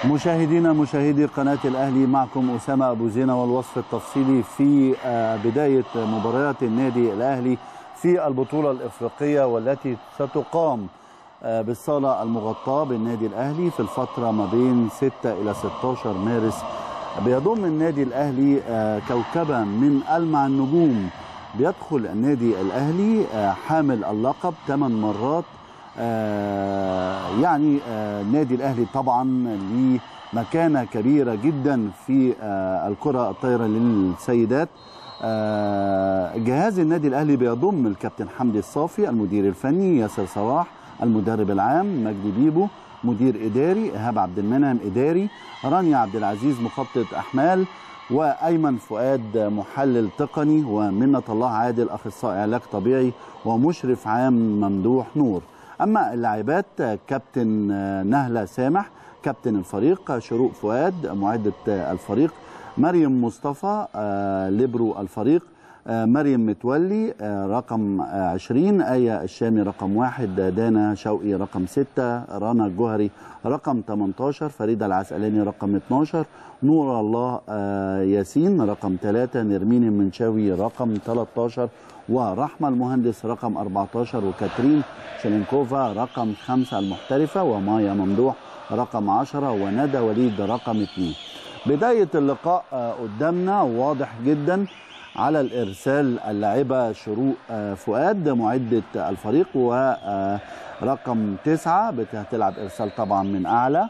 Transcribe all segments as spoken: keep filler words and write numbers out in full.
مشاهدينا مشاهدي قناة الأهلي، معكم أسامة أبو زينة والوصف التفصيلي في بداية مباريات النادي الأهلي في البطولة الإفريقية والتي ستقام بالصالة المغطاة بالنادي الأهلي في الفترة ما بين ستة إلى ستة عشر مارس. بيضم النادي الأهلي كوكبا من ألمع النجوم. بيدخل النادي الأهلي حامل اللقب ثمان مرات. آه يعني آه النادي الأهلي طبعا ليه مكانة كبيرة جدا في آه الكرة الطايرة للسيدات. آه جهاز النادي الأهلي بيضم الكابتن حمدي الصافي المدير الفني، ياسر صلاح المدرب العام، مجدي بيبو مدير إداري، إيهاب عبد المنعم إداري، رانيا عبد العزيز مخطط أحمال، وأيمن فؤاد محلل تقني، ومنة الله عادل أخصائي علاج طبيعي، ومشرف عام ممدوح نور. أما اللاعبات كابتن نهلة سامح كابتن الفريق، شروق فؤاد معدة الفريق، مريم مصطفى ليبرو الفريق، مريم متولي رقم عشرين، آية الشامي رقم واحد، دانا شوقي رقم ستة، رنا الجوهري رقم ثمانية عشر، فريدة العسقلاني رقم اثني عشر، نور الله ياسين رقم ثلاثة، نرمين المنشاوي رقم ثلاثة عشر، ورحمة المهندس رقم أربعة عشر، وكاترين شلينكوفا رقم خمسة المحترفة، ومايا ممدوح رقم عشرة، وندى وليد رقم اثنين. بداية اللقاء قدامنا واضح جدا. على الإرسال اللاعبة شروق فؤاد معدة الفريق ورقم تسعة، بتلعب إرسال طبعا من أعلى،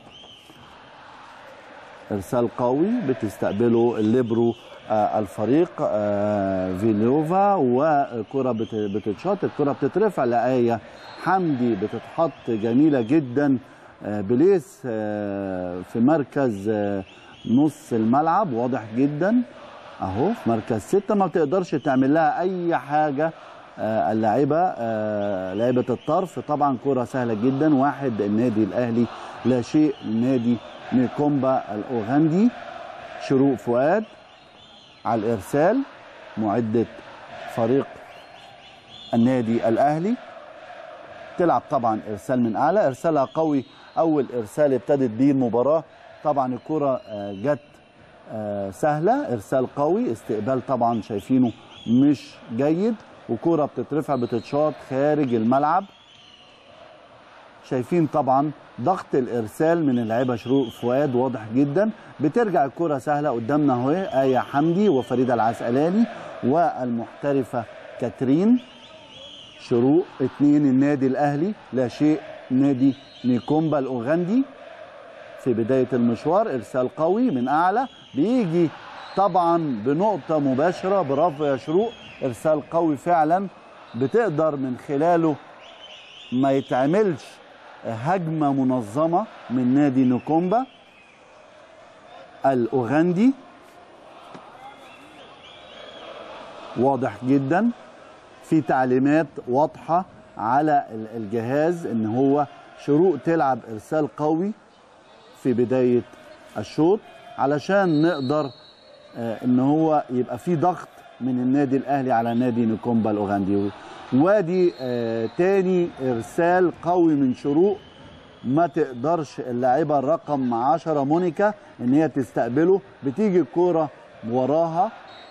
إرسال قوي بتستقبله الليبرو الفريق فيليوفا، وكرة بتتشاط، الكرة بتترفع لآية حمدي، بتتحط جميلة جدا بليس في مركز نص الملعب، واضح جدا اهو في مركز ستة، ما بتقدرش تعمل لها اي حاجه اللاعبه لاعبه الطرف. طبعا كره سهله جدا، واحد النادي الاهلي لا شيء نادي نيكومبا الاوغندي. شروق فؤاد على الارسال معده فريق النادي الاهلي، تلعب طبعا ارسال من اعلى، ارسالها قوي، اول ارسال ابتدت بيه المباراه. طبعا الكره جت آه سهلة، إرسال قوي، استقبال طبعا شايفينه مش جيد، وكرة بتترفع بتتشاط خارج الملعب. شايفين طبعا ضغط الإرسال من اللاعبة شروق فؤاد واضح جدا. بترجع الكرة سهلة قدامنا اهو، آية حمدي وفريدة العسقلاني والمحترفة كاترين. شروق اتنين النادي الأهلي لا شيء نادي نيكومبا الأوغندي. في بداية المشوار إرسال قوي من أعلى، بيجي طبعا بنقطة مباشرة، برافو يا شروق، إرسال قوي فعلا بتقدر من خلاله ما يتعملش هجمة منظمة من نادي نيكومبا الأوغندي. واضح جدا، في تعليمات واضحة على الجهاز ان هو شروق تلعب إرسال قوي في بداية الشوط علشان نقدر آه ان هو يبقى في ضغط من النادي الاهلي على نادي نيكومبا الاوغندي. وادي آه تاني ارسال قوي من شروق، ما تقدرش اللاعبه الرقم عشرة مونيكا ان هي تستقبله، بتيجي الكوره وراها.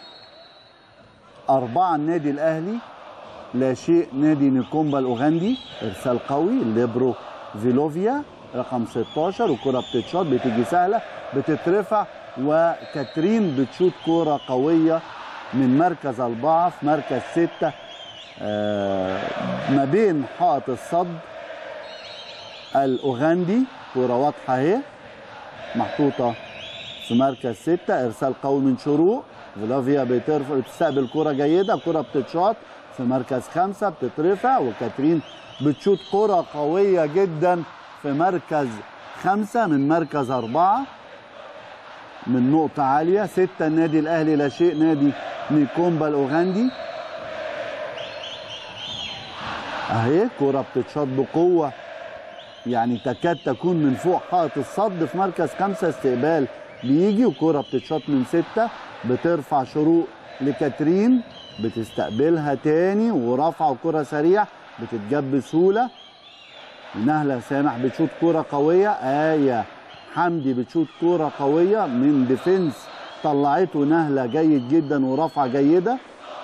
أربعة النادي الاهلي لا شيء نادي نيكومبا الاوغندي. ارسال قوي، ليبرو فيلوفيا رقم ستة عشر، وكرة بتتشاط بتيجي سهلة بتترفع، وكاترين بتشوط كرة قوية من مركز أربعة في مركز ستة آه ما بين حائط الصد الأوغندي. كرة واضحة اهي محطوطة في مركز ستة، إرسال قوي من شروق، فيلوفيا بترفع بتستقبل كرة جيدة، كرة بتتشاط في مركز خمسة بتترفع، وكاترين بتشوط كرة قوية جدا في مركز خمسة من مركز أربعة من نقطة عالية. ستة النادي الأهلي لا شيء نادي نيكومبا الأوغندي. أهي كرة بتتشاط بقوة، يعني تكاد تكون من فوق حائط الصد في مركز خمسة، استقبال بيجي، وكرة بتتشاط من ستة بترفع شروق لكاترين، بتستقبلها تاني ورفعه كرة سريع بتتجاب بسهولة. نهلة سامح بتشوط كرة قوية، آية حمدي بتشوط كوره قويه من ديفنس، طلعته نهله جيد جدا ورفعه جيده.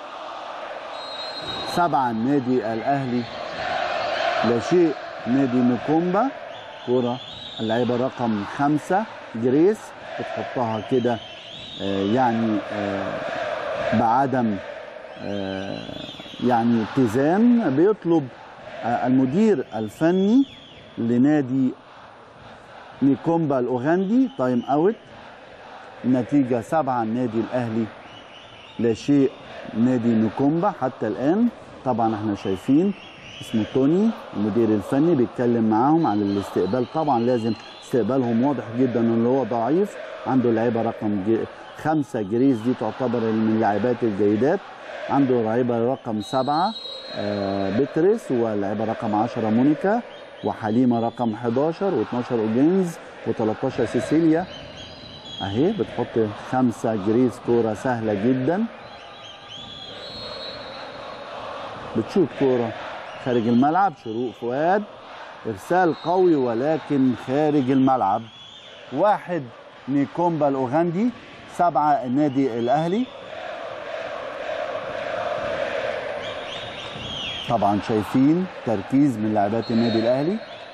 سبعه النادي الاهلي لا شيء نادي نكومبا. كوره اللعيبه رقم خمسه جريس بتحطها كده آه يعني آه بعدم آه يعني اتزان. بيطلب آه المدير الفني لنادي نيكومبا الاوغندي تايم اوت. النتيجه سبعه النادي الاهلي لا شيء نادي نيكومبا حتى الان. طبعا احنا شايفين اسمه توني المدير الفني بيتكلم معاهم على الاستقبال. طبعا لازم استقبالهم واضح جدا ان هو ضعيف. عنده لعيبه رقم جي خمسه جريس دي تعتبر من اللاعبات الجيدات. عنده لعيبه رقم سبعه آه بتريس، ولاعيبه رقم عشره مونيكا، وحليمه رقم حداشر و12 اوجينز و13 سيسيليا. اهي بتحط خمسه جريس. كوره سهله جدا. بتشوط كوره خارج الملعب. شروق فؤاد ارسال قوي ولكن خارج الملعب. واحد نيكومبا الاوغندي، سبعه النادي الاهلي. طبعا شايفين تركيز من لاعبات النادي الاهلي.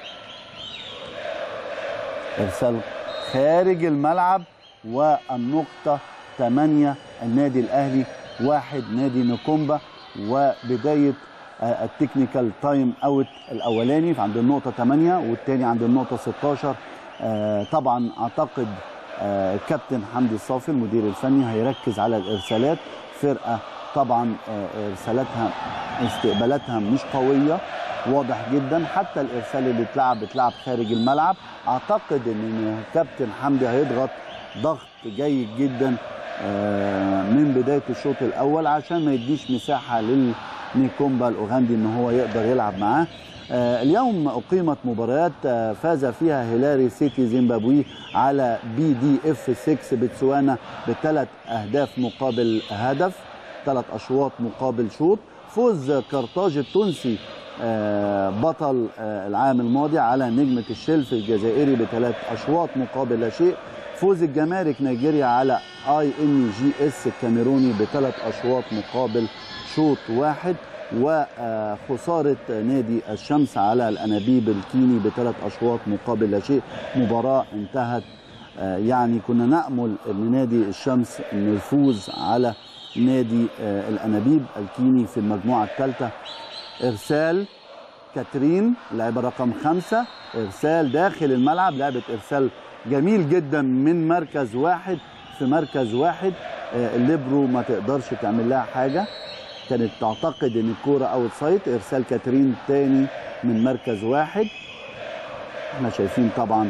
ارسال خارج الملعب والنقطه ثمانيه النادي الاهلي، واحد نادي نيكومبا. وبدايه التكنيكال تايم اوت الاولاني عند النقطه ثمانيه والثاني عند النقطه ستاشر. آه طبعا اعتقد آه كابتن حمدي الصافي المدير الفني هيركز على الارسالات. فرقه طبعا آه ارسالاتها استقبالاتها مش قويه واضح جدا. حتى الارسال اللي اتلعب اتلعب خارج الملعب. اعتقد ان كابتن حمدي هيضغط ضغط جيد جدا آه من بدايه الشوط الاول عشان ما يديش مساحه لل نيكومبا الاوغندي ان هو يقدر يلعب معاه. آه اليوم اقيمت مباريات آه فاز فيها هيلاري سيتي زيمبابوي على بي دي اف ستة بتسوانا بثلاث اهداف مقابل هدف، ثلاث اشواط مقابل شوط. فوز قرطاج التونسي آه بطل آه العام الماضي على نجمة الشلف الجزائري بثلاث اشواط مقابل لا شيء. فوز الجمارك نيجيريا على اي ان جي اس الكاميروني بثلاث اشواط مقابل شوط واحد. وخسارة نادي الشمس على الأنابيب الكيني بثلاث أشواط مقابل لا شيء. مباراة انتهت يعني كنا نأمل أن نادي الشمس أن يفوز على نادي الأنابيب الكيني في المجموعة الثالثة. إرسال كاترين لاعبة رقم خمسة، إرسال داخل الملعب، لعبة إرسال جميل جدا من مركز واحد في مركز واحد. الليبرو ما تقدرش تعمل لها حاجة. كانت تعتقد ان الكوره اوت سايد. ارسال كاترين تاني من مركز واحد. احنا شايفين طبعا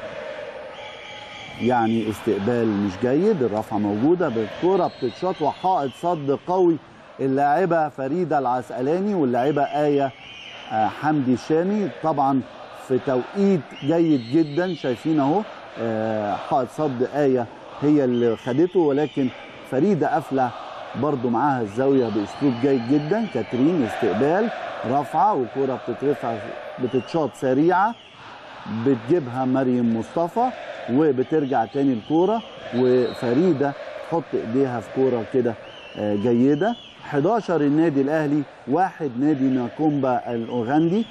يعني استقبال مش جيد. الرفعه موجوده بالكوره بتتشاط وحائط صد قوي. اللاعبه فريده العسقلاني واللاعبه ايه حمدي الشامي طبعا في توقيت جيد جدا. شايفين اهو حائط صد ايه هي اللي خدته، ولكن فريده قافله برضو معاها الزاويه باسلوب جيد جدا. كاترين استقبال رفعه والكوره بتترفع بتتشاط سريعه بتجيبها مريم مصطفى وبترجع تاني الكوره وفريده تحط ايديها في كوره كده جيده. حداشر النادي الاهلي، واحد نادي نيكومبا الاوغندي.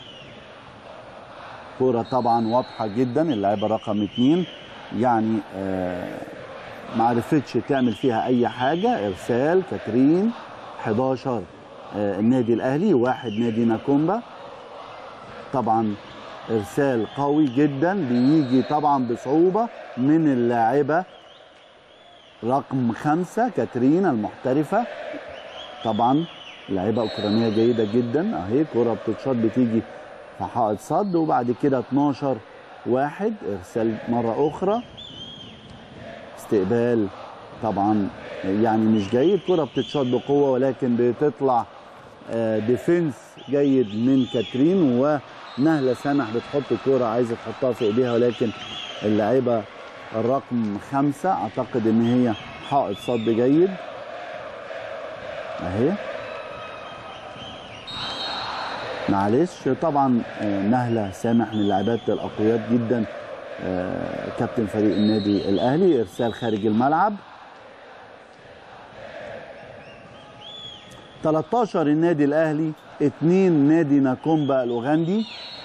كوره طبعا واضحه جدا. اللاعبه رقم اثنين يعني آه ما عرفتش تعمل فيها اي حاجه. ارسال كاترين. حداشر آه النادي الاهلي، واحد نادي نيكومبا. طبعا ارسال قوي جدا بيجي طبعا بصعوبه من اللاعبه رقم خمسه كاترين المحترفه. طبعا لاعبه اوكرانيه جيده جدا. اهي كره بتتشاط بتيجي في حائط صد. وبعد كده اتناشر واحد ارسال مره اخرى. استقبال طبعا يعني مش جيد. كره بتتشاط بقوه ولكن بتطلع ديفنس جيد من كاترين. ونهله سامح بتحط الكوره عايزه تحطها في ايديها، ولكن اللاعبه الرقم خمسه اعتقد ان هي حائط صد جيد. اهي معلش طبعا نهله سامح من اللاعبات الاقوياء جدا كابتن فريق النادي الاهلي. ارسال خارج الملعب. تلتاشر النادي الاهلي، اتنين نادي ناكومبا الاوغندي.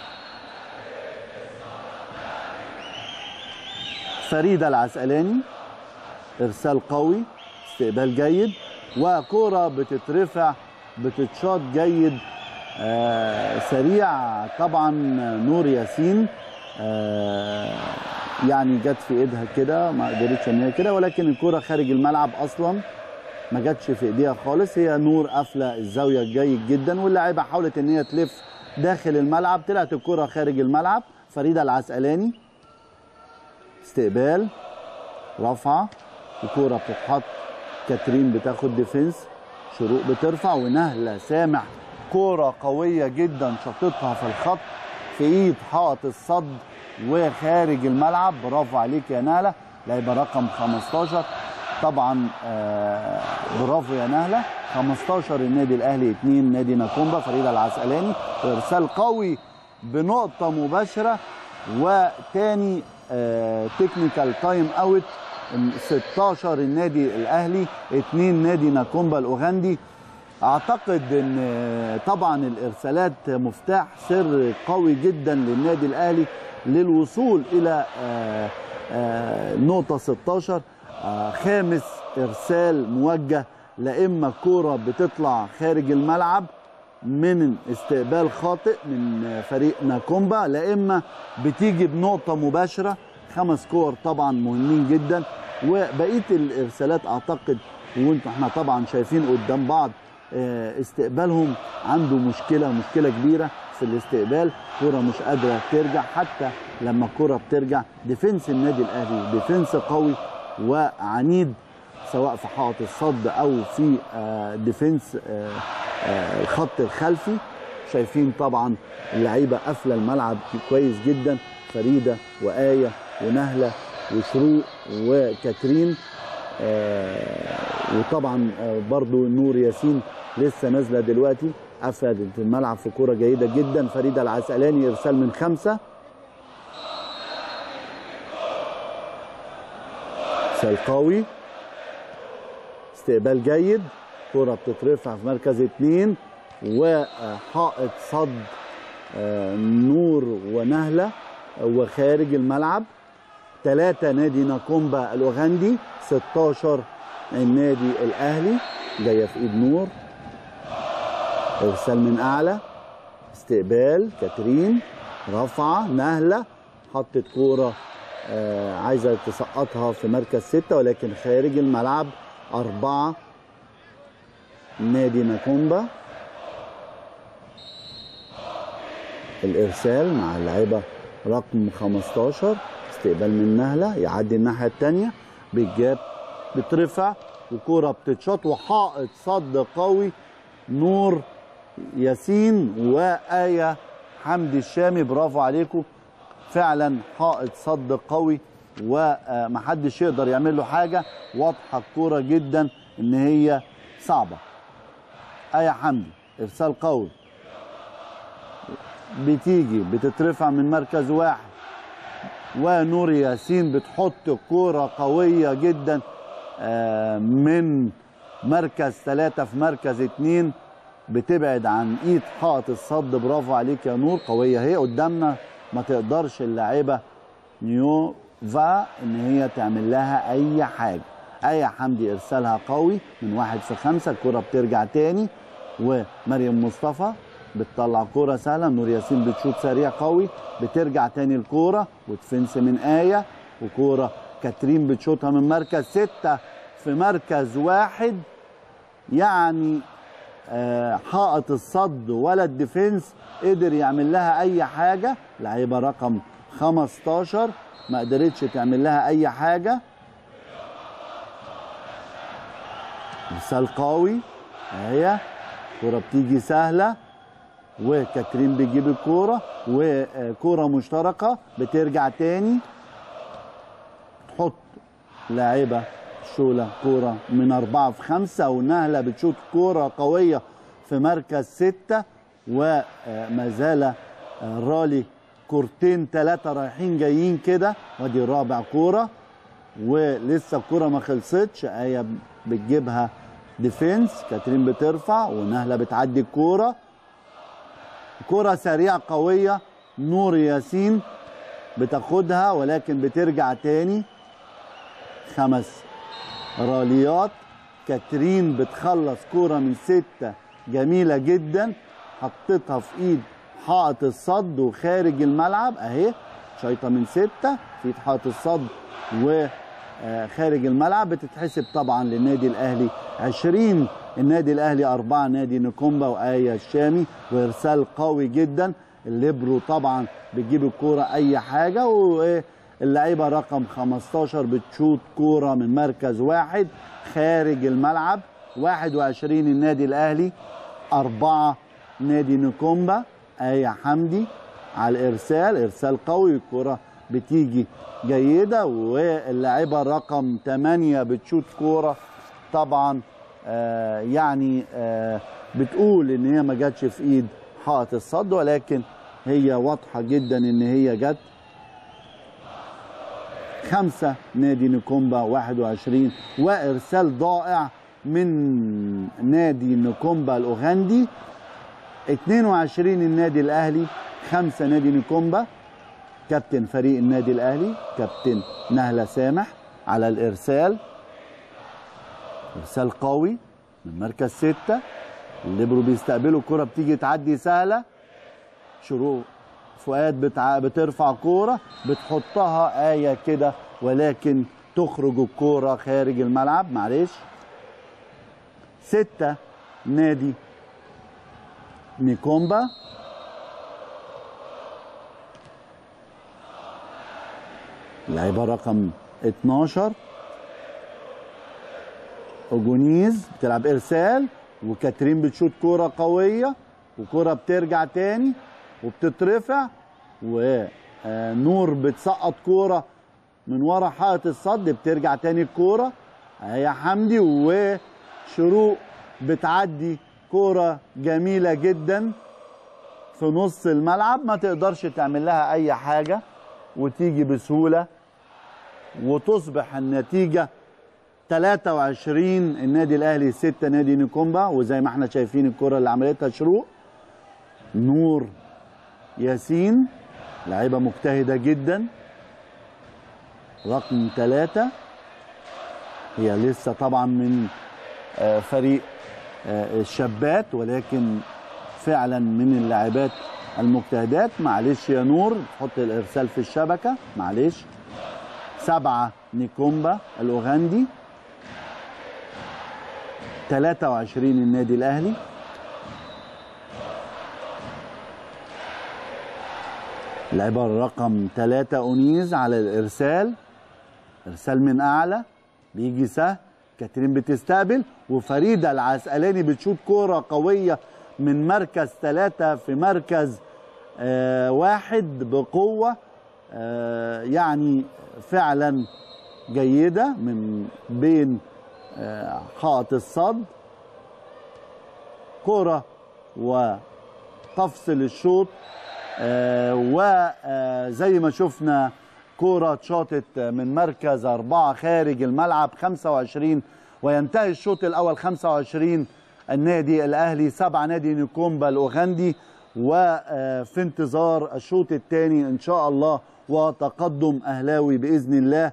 فريدة العسقلاني، ارسال قوي، استقبال جيد، وكرة بتترفع بتتشاط جيد، آه سريع طبعا. نور ياسين آه يعني جت في ايدها كده، ما قدرتش ان هي كده، ولكن الكرة خارج الملعب اصلا، ما جاتش في ايديها خالص. هي نور قافله الزاويه جيد جدا، واللاعيبه حاولت ان هي تلف داخل الملعب، طلعت الكره خارج الملعب. فريده العسقلاني، استقبال، رفعه، الكره بتتحط، كاترين بتاخد ديفنس، شروق بترفع، ونهله سامح كره قويه جدا شاطتها في الخط في ايد حائط الصد وخارج الملعب. برافو عليك يا نهله، لاعبه رقم خمستاشر طبعا. آه برافو يا نهله. خمستاشر النادي الاهلي، اتنين نادي ناكومبا. فريده العسقلاني، ارسال قوي بنقطه مباشره، وتاني آه تكنيكال تايم اوت. ستاشر النادي الاهلي، اتنين نادي ناكومبا الاوغندي. اعتقد ان طبعا الارسالات مفتاح سر قوي جدا للنادي الاهلي للوصول الى آه آه نقطه ستاشر. آه خامس ارسال موجه، لا اما كوره بتطلع خارج الملعب من استقبال خاطئ من فريق ناكومبا، لا اما بتيجي بنقطه مباشره. خمس كور طبعا مهمين جدا. وبقيه الارسالات اعتقد، وانتم احنا طبعا شايفين قدام بعض آه استقبالهم عنده مشكله مشكله كبيره في الاستقبال. كوره مش قادره ترجع، حتى لما الكوره بترجع ديفنس النادي الاهلي ديفنس قوي وعنيد، سواء في حائط الصد او في ديفنس الخط الخلفي. شايفين طبعا اللعيبه قافله الملعب كويس جدا، فريده وايه ونهله وشروق وكاترين، وطبعا برضو نور ياسين لسه نازله دلوقتي، قفلت الملعب في كوره جيده جدا. فريده العسقلاني، ارسال من خمسه، ارسال قوي، استقبال جيد، كرة بتترفع في مركز اتنين، وحائط صد نور ونهلة وخارج الملعب. ثلاثة نادي ناكومبا الأوغندي، ستاشر النادي الأهلي. جاية في إيد نور، إرسال من أعلى، استقبال كاترين، رفعة نهلة، حطت كورة آه عايزة تسقطها في مركز ستة ولكن خارج الملعب. أربعة نادي ناكومبا. الإرسال مع اللاعبة رقم خمستاشر، استقبال من نهلة، يعدي الناحية الثانية، بالجاب بترفع وكرة بتتشاط، وحائط صد قوي نور ياسين وآية حمدي الشامي. برافو عليكم، فعلا حائط صد قوي ومحدش يقدر يعمل له حاجة. واضحة الكورة جدا ان هي صعبة. آية حمدي، ارسال قوي، بتيجي بتترفع من مركز واحد، ونور ياسين بتحط كورة قوية جدا من مركز ثلاثة في مركز اتنين، بتبعد عن ايد حائط الصد. برافو عليك يا نور، قوية هي قدامنا، ما تقدرش اللاعبة نيوفا ان هي تعمل لها اي حاجة. آية حمدي ارسالها قوي من واحد في خمسة، الكرة بترجع تاني، ومريم مصطفى بتطلع كرة سهلة، نور ياسين بتشوط سريع قوي، بترجع تاني الكرة وتفنس من آية، وكرة كاترين بتشوطها من مركز ستة في مركز واحد. يعني آه حائط الصد ولا الديفنس قدر يعمل لها اي حاجة. لعيبة رقم خمستاشر ما قدرتش تعمل لها اي حاجة. ارسال قوي اهي، كرة بتيجي سهلة، وكاترين بتجيب الكورة، وكورة مشتركة بترجع تاني، تحط لاعبة شولة كورة من أربعة في خمسة، ونهلة بتشوط كورة قوية في مركز ستة، وما زال رالي كورتين ثلاثه رايحين جايين كده، وادي رابع كوره ولسه الكوره ما خلصتش. ايه بتجيبها ديفنس، كاترين بترفع ونهله بتعدي الكوره، كوره سريعه قويه، نور ياسين بتاخدها ولكن بترجع تاني. خمس راليات، كاترين بتخلص كوره من سته جميله جدا، حطيتها في ايد حائط الصد وخارج الملعب اهي، شايطه من سته في ايد حائط الصد وخارج الملعب، بتتحسب طبعا للنادي الاهلي عشرين، النادي الاهلي اربعه نادي نكومبا وايه الشامي، وارسال قوي جدا. الليبرو طبعا بتجيب الكوره اي حاجه، واللعيبه رقم خمستاشر بتشوط كوره من مركز واحد خارج الملعب. واحد وعشرين النادي الاهلي، اربعه نادي نكومبا. ايه حمدي على الارسال، ارسال قوي، الكوره بتيجي جيده، واللاعبه رقم ثمانية بتشوط كوره طبعا آه يعني آه بتقول ان هي ما جاتش في ايد حائط الصد، ولكن هي واضحه جدا ان هي جت. خمسه نادي نكومبا واحد وعشرين، وارسال ضائع من نادي نكومبا الاوغندي. اتنين وعشرين النادي الاهلي، خمسه نادي نكومبا. كابتن فريق النادي الاهلي كابتن نهله سامح على الارسال، ارسال قوي من مركز سته، الليبرو بيستقبلوا الكره بتيجي تعدي سهله. شروق فؤاد بتع... بترفع كوره بتحطها ايه كده، ولكن تخرج الكوره خارج الملعب. معلش. سته نادي نيكومبا، اللعيبه رقم اتناشر اوجونيز بتلعب ارسال، وكاترين بتشوط كوره قويه، وكوره بترجع تاني وبتترفع، ونور بتسقط كوره من ورا حائط الصد، بترجع تاني الكوره. هي حمدي وشروق بتعدي كوره جميله جدا في نص الملعب، ما تقدرش تعمل لها اي حاجه وتيجي بسهوله، وتصبح النتيجه تلاتة وعشرين النادي الاهلي ستة نادي نكومبا. وزي ما احنا شايفين الكره اللي عملتها شروق، نور ياسين لاعبه مجتهده جدا رقم ثلاثة، هي لسه طبعا من فريق الشابات ولكن فعلا من اللاعبات المجتهدات. معلش يا نور تحط الارسال في الشبكه، معلش. سبعه نيكومبا الاوغندي، تلاتة وعشرين النادي الاهلي. اللعيبه الرقم ثلاثة اونيز على الارسال، ارسال من اعلى بيجي سهل، كاترين بتستقبل، وفريده العسقلاني بتشوط كوره قويه من مركز ثلاثة في مركز آه واحد بقوه آه يعني فعلا جيده من بين آه حائط الصد، كوره وتفصل الشوط. آه وزي ما شفنا كوره اتشاطت من مركز أربعة خارج الملعب. خمسة وعشرين وينتهي الشوط الأول خمسة وعشرين النادي الأهلي سبعة نادي نيكومبا الأوغندي، وفي انتظار الشوط الثاني إن شاء الله وتقدم أهلاوي بإذن الله.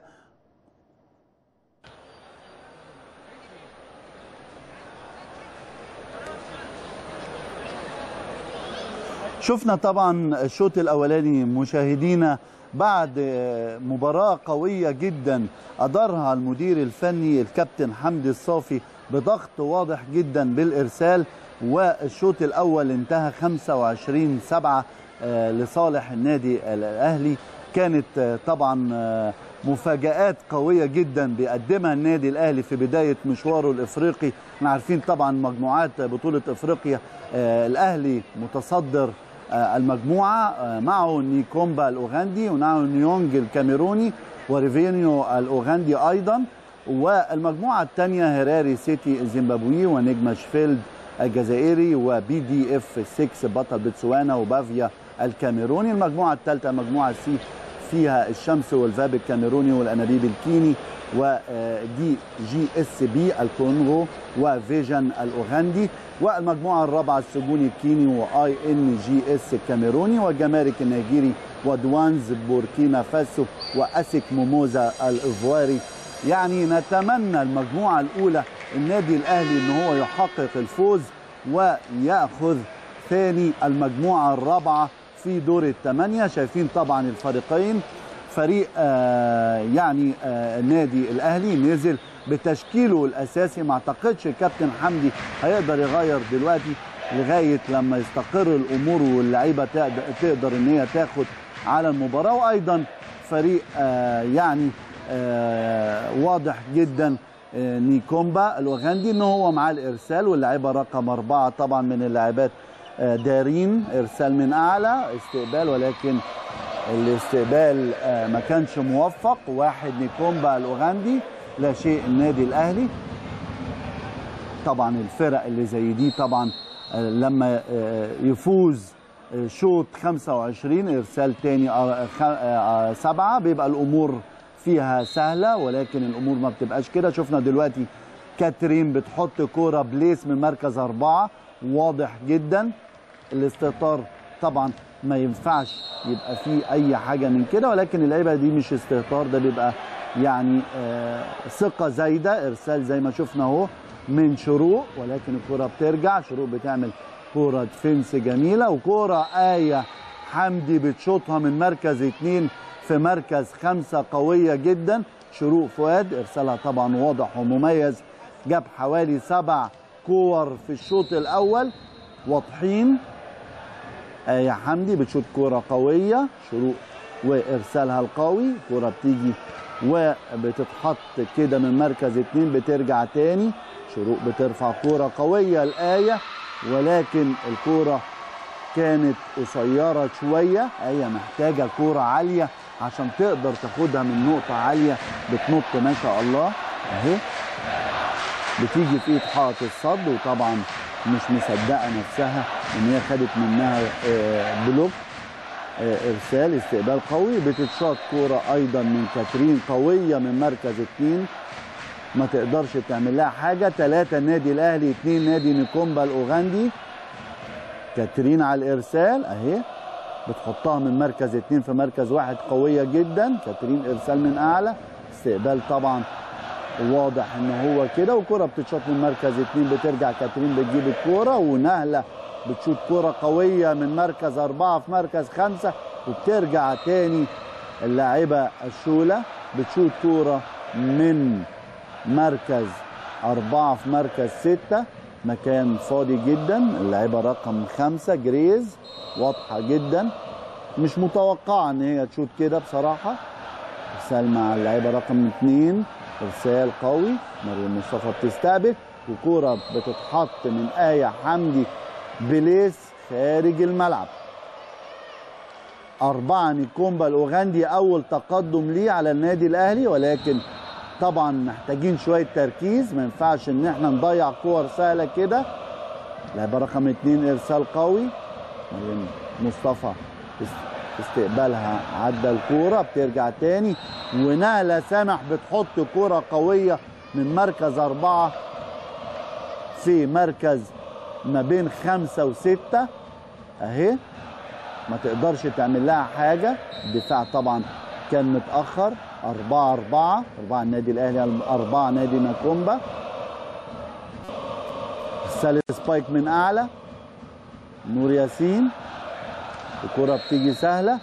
شفنا طبعا الشوط الأولاني مشاهدينا بعد مباراة قوية جدا أدارها المدير الفني الكابتن حمدي الصافي بضغط واضح جدا بالإرسال، والشوط الأول انتهى خمسة وعشرين سبعة لصالح النادي الأهلي. كانت طبعا مفاجآت قوية جدا بيقدمها النادي الأهلي في بداية مشواره الإفريقي. احنا عارفين طبعا مجموعات بطولة إفريقيا الأهلي متصدر المجموعة، معه نيكومبا الأوغندي ومعه نيونج الكاميروني وريفينيو الأوغندي أيضا، والمجموعة الثانية هراري سيتي الزيمبابوي ونجم شفيلد الجزائري وبي دي اف ستة بطل بتسوانا وبافيا الكاميروني. المجموعه الثالثه مجموعه سي فيها الشمس والفاب الكاميروني والانابيب الكيني ودي جي اس بي الكونغو وفيجن الاوغندي. والمجموعه الرابعه السجوني الكيني واي ان جي اس الكاميروني والجمارك النيجيري ودوانز بوركينا فاسو واسك موموزا الايفواري. يعني نتمنى المجموعه الاولى النادي الاهلي ان هو يحقق الفوز وياخذ ثاني المجموعه الرابعه في دور الثمانيه. شايفين طبعا الفريقين، فريق آه يعني آه النادي الاهلي نزل بتشكيله الاساسي، ما اعتقدش الكابتن حمدي هيقدر يغير دلوقتي لغايه لما يستقر الامور واللعيبه تقدر ان هي تاخد على المباراه. وايضا فريق آه يعني آه واضح جدا آه نيكومبا الاوغندي ان هو معاه الارسال، واللاعيبه رقم اربعه طبعا من اللاعبات آه دارين ارسال من اعلى استقبال، ولكن الاستقبال آه ما كانش موفق. واحد نيكومبا الاوغندي لا شيء النادي الاهلي. طبعا الفرق اللي زي دي طبعا آه لما آه يفوز آه شوط خمسة وعشرين ارسال تاني آه آه سبعه بيبقى الامور فيها سهله، ولكن الامور ما بتبقاش كده. شفنا دلوقتي كاترين بتحط كوره بليس من مركز اربعه، واضح جدا الاستهتار طبعا ما ينفعش يبقى فيه اي حاجه من كده، ولكن اللعيبه دي مش استهتار، ده بيبقى يعني آه ثقه زايده. ارسال زي ما شفنا اهو من شروق، ولكن الكوره بترجع. شروق بتعمل كوره ديفنس جميله، وكوره آية حمدي بتشوطها من مركز اتنين في مركز خمسه قويه جدا. شروق فؤاد ارسالها طبعا واضح ومميز، جاب حوالي سبع كور في الشوط الاول واضحين. آية حمدي بتشوط كوره قويه، شروق وارسالها القوي، كوره بتيجي وبتتحط كده من مركز اتنين بترجع تاني. شروق بترفع كوره قويه لآية، ولكن الكوره كانت قصيره شويه. آية محتاجه كوره عاليه عشان تقدر تاخدها من نقطه عاليه، بتنط ما شاء الله اهي، بتيجي في ايد حائط الصد، وطبعا مش مصدقه نفسها ان هي خدت منها بلوك. ارسال استقبال قوي، بتتشاط كوره ايضا من كاترين قويه من مركز اتنين، ما تقدرش تعمل لها حاجه. ثلاثه النادي الاهلي، اتنين نادي نيكومبا الاوغندي. كاترين على الارسال اهي، بتحطها من مركز اتنين في مركز واحد قويه جدا. كاترين ارسال من اعلى، استقبال طبعا واضح ان هو كده، وكره بتتشاط من مركز اتنين بترجع كاترين بتجيب الكوره. ونهله بتشوط كوره قويه من مركز اربعه في مركز خمسه، وبترجع تاني اللاعبه الشوله بتشوط كوره من مركز اربعه في مركز سته، مكان فاضي جدا. اللاعبه رقم خمسه جريز واضحه جدا، مش متوقعه ان هي تشوط كده بصراحه. ارسال مع اللاعبه رقم اثنين، ارسال قوي، مريم مصطفى بتستقبل، وكوره بتتحط من آية حمدي بليس خارج الملعب. أربعة نيكومبا الأوغندي، أول تقدم ليه على النادي الأهلي، ولكن طبعا محتاجين شوية تركيز، ما ينفعش إن احنا نضيع كور سهلة كده. لاعبة رقم اتنين إرسال قوي، مريم مصطفى استقبالها عدى الكوره بترجع تاني، ونهله سامح بتحط كوره قويه من مركز اربعه في مركز ما بين خمسه وسته اهي، ما تقدرش تعمل لها حاجه. الدفاع طبعا كان متاخر. اربعه اربعه اربعه النادي الاهلي، اربعه نادي نيكومبا. الثالث سبايك من اعلى نور ياسين، الكرة بتيجي سهلة،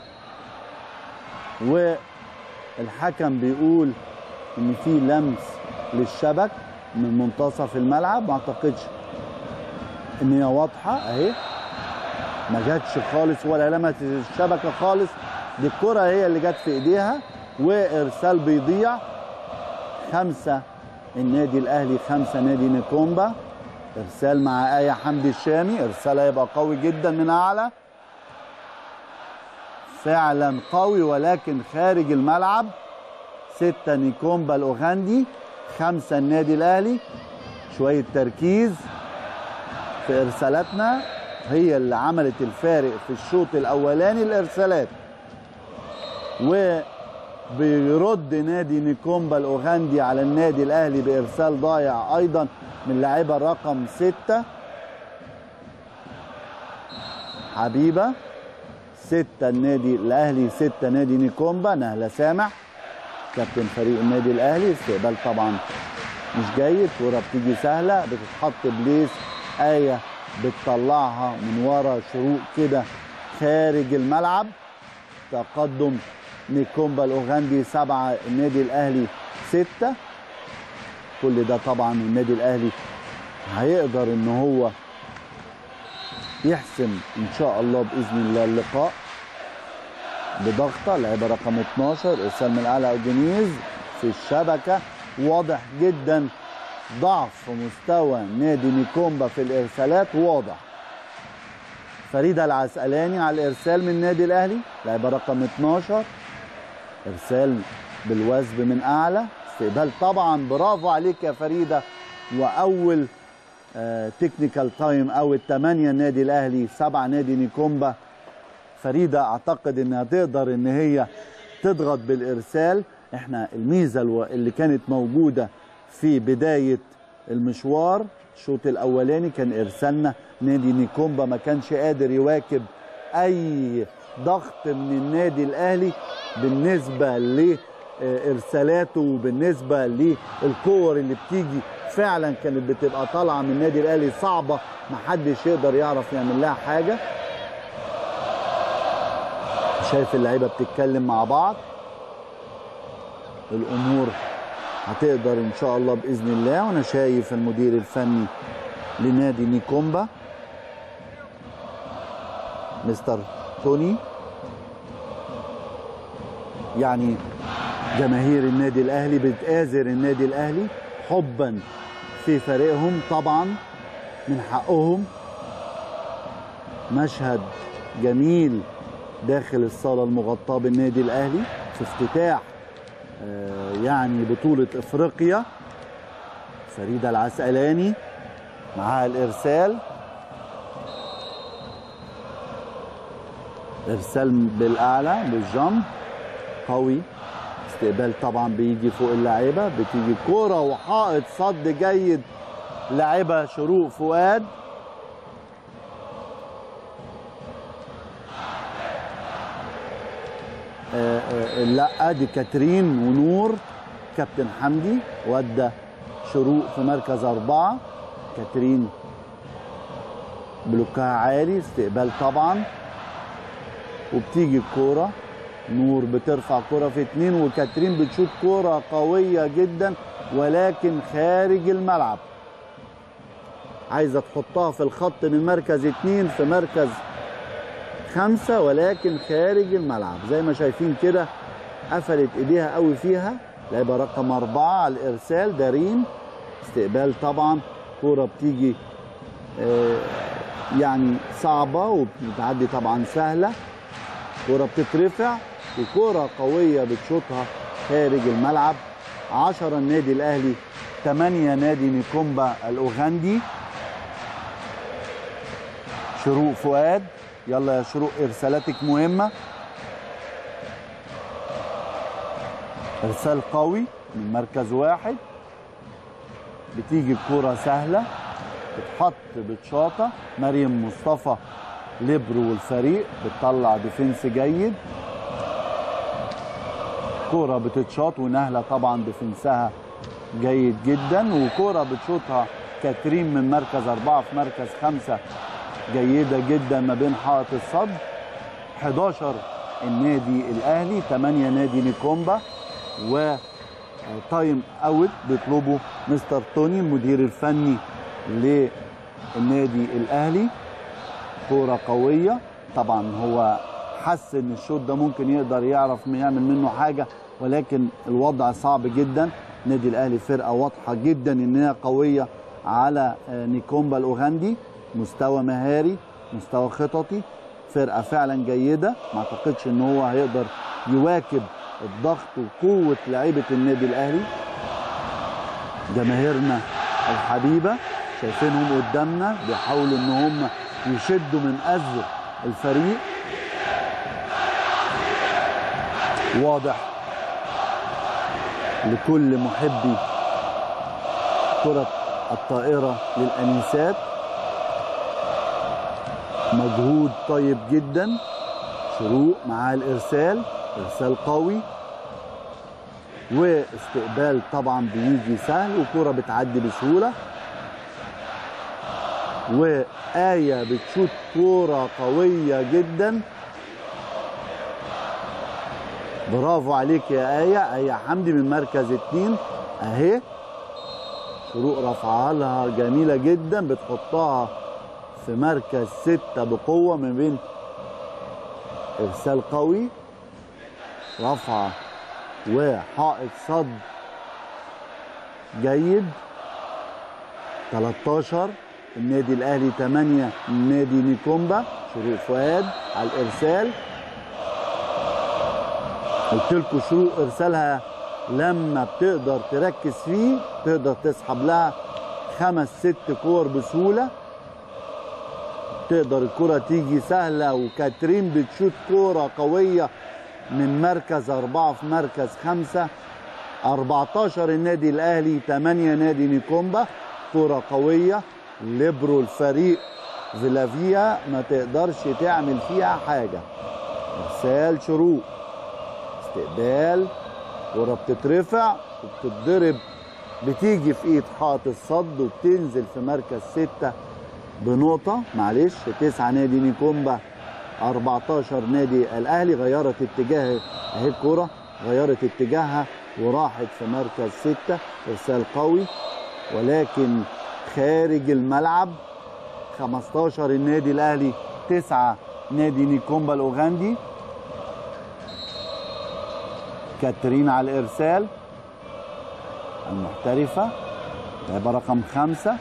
والحكم بيقول ان في لمس للشبك من منتصف الملعب. ما اعتقدش ان هي واضحة اهي، ما جاتش خالص ولا لمست الشبكة خالص، دي الكرة هي اللي جت في ايديها، وارسال بيضيع. خمسة النادي الاهلي، خمسة نادي نيكومبا. ارسال مع آية حمدي الشامي، ارسالها يبقى قوي جدا من اعلى، فعلا قوي ولكن خارج الملعب. ستة نيكومبا الأوغندي، خمسة النادي الأهلي. شوية تركيز في إرسالاتنا. هي اللي عملت الفارق في الشوط الاولاني، الارسالات. وبيرد نادي نيكومبا الاوغندي على النادي الاهلي بارسال ضايع ايضا من لاعبها رقم ستة حبيبه. ستة النادي الاهلي، ستة نادي نيكومبا. نهله سامح كابتن فريق النادي الاهلي، استقبال طبعا مش جيد، كوره بتيجي سهله بتتحط بليس، ايه بتطلعها من ورا شروق كده خارج الملعب. تقدم نيكومبا الاوغندي سبعة، النادي الاهلي ستة. كل ده طبعا النادي الاهلي هيقدر ان هو يحسم ان شاء الله باذن الله اللقاء بضغطه. لعيبه رقم اتناشر ارسال من اعلى اوجينيز في الشبكه. واضح جدا ضعف في مستوى نادي نيكومبا في الارسالات، واضح. فريده العسقلاني على الارسال من النادي الاهلي، لعيبه رقم اتناشر، ارسال بالوثب من اعلى، استقبال طبعا. برافو عليك يا فريده. واول آه تكنيكال تايم او الثمانيه النادي الاهلي، سبعه نادي نيكومبا. فريده اعتقد انها تقدر ان هي تضغط بالارسال. احنا الميزه اللي كانت موجوده في بدايه المشوار الشوط الاولاني كان ارسالنا نادي نيكومبا ما كانش قادر يواكب اي ضغط من النادي الاهلي بالنسبه لارسالاته وبالنسبه للكور اللي بتيجي فعلا كانت بتبقى طالعه من النادي الاهلي صعبه، ما حدش يقدر يعرف يعمل لها حاجه. شايف اللعيبه بتتكلم مع بعض، الامور هتقدر ان شاء الله باذن الله. وانا شايف المدير الفني لنادي نيكومبا مستر توني، يعني جماهير النادي الاهلي بتآزر النادي الاهلي حبا في فريقهم، طبعا من حقهم. مشهد جميل داخل الصاله المغطاه بالنادي الاهلي في افتتاح آه يعني بطوله افريقيا. فريده العسقلاني معاها الارسال، ارسال بالاعلى بالجمب قوي، استقبال طبعا بيجي فوق اللعيبه، بتيجي كوره وحائط صد جيد لاعبها شروق فؤاد. آه آه لا دي كاترين ونور، كابتن حمدي ودى شروق في مركز أربعة. كاترين بلوكها عالي، استقبال طبعا، وبتيجي الكورة. نور بترفع كورة في اتنين، وكاترين بتشوط كورة قوية جدا ولكن خارج الملعب. عايزة تحطها في الخط من مركز اتنين في مركز خمسة ولكن خارج الملعب زي ما شايفين كده. قفلت ايديها قوي فيها. لعبة رقم أربعة على الإرسال دارين، استقبال طبعا. كورة بتيجي آه يعني صعبة وبتعدي طبعا سهلة. كورة بتترفع وكورة قوية بتشوطها خارج الملعب. عشرة النادي الأهلي، ثمانية نادي نيكومبا الأوغندي. شروق فؤاد، يلا يا شروق إرسالاتك مهمة. إرسال قوي من مركز واحد، بتيجي الكورة سهلة، بتحط بتشاطة. مريم مصطفى ليبرو والفريق بتطلع ديفنس جيد. كورة بتتشاط ونهلة طبعا ديفنسها جيد جدا، وكورة بتشوطها كاترين من مركز أربعة في مركز خمسة جيدة جدا ما بين حائط الصد. حداشر النادي الأهلي، ثمانية نادي نيكومبا. وتايم اوت بيطلبه مستر توني المدير الفني للنادي الأهلي. كورة قوية طبعا، هو حس ان الشوط ده ممكن يقدر يعرف يعمل منه حاجة، ولكن الوضع صعب جدا. النادي الأهلي فرقة واضحة جدا انها قوية على نيكومبا الأوغندي، مستوى مهاري، مستوى خططي، فرقة فعلا جيدة. ما اعتقدش ان هو هيقدر يواكب الضغط وقوة لعيبة النادي الأهلي. جماهيرنا الحبيبة شايفينهم قدامنا بيحاولوا ان هم يشدوا من أزر الفريق. واضح لكل محبي كرة الطائرة للأنسات مجهود طيب جدا. شروق مع الإرسال، إرسال قوي واستقبال طبعا بيجي سهل وكرة بتعدي بسهولة. وآية بتشوت كرة قوية جدا. برافو عليك يا آية. آية حمدي من مركز اتنين اهي. شروق رفعها لها جميلة جدا، بتحطها في مركز ستة بقوة من بين إرسال قوي، رفعة وحائط صد جيد. تلتاشر النادي الأهلي، تمانية نادي نيكومبا. شروق فؤاد على الإرسال. قلت لكم شروق إرسالها لما بتقدر تركز فيه تقدر تسحب لها خمس ست كور بسهولة. تقدر الكرة تيجي سهلة. وكاترين بتشوت كرة قوية من مركز أربعة في مركز خمسة. أربعتاشر النادي الأهلي، تمانية نادي نيكومبا. كرة قوية. ليبرو الفريق فيلافيا ما تقدرش تعمل فيها حاجة. إرسال شروق، استقبال، كرة بتترفع وبتتضرب، بتيجي في ايد حائط الصد وبتنزل في مركز ستة بنقطة. معلش تسعة نادي نيكومبا، أربعتاشر نادي الأهلي. غيرت اتجاه اهي الكرة، غيرت اتجاهها وراحت في مركز ستة. إرسال قوي ولكن خارج الملعب. خمستاشر النادي الأهلي، تسعة نادي نيكومبا الأوغندي. كاترين على الإرسال المحترفة، لعبة رقم خمسة،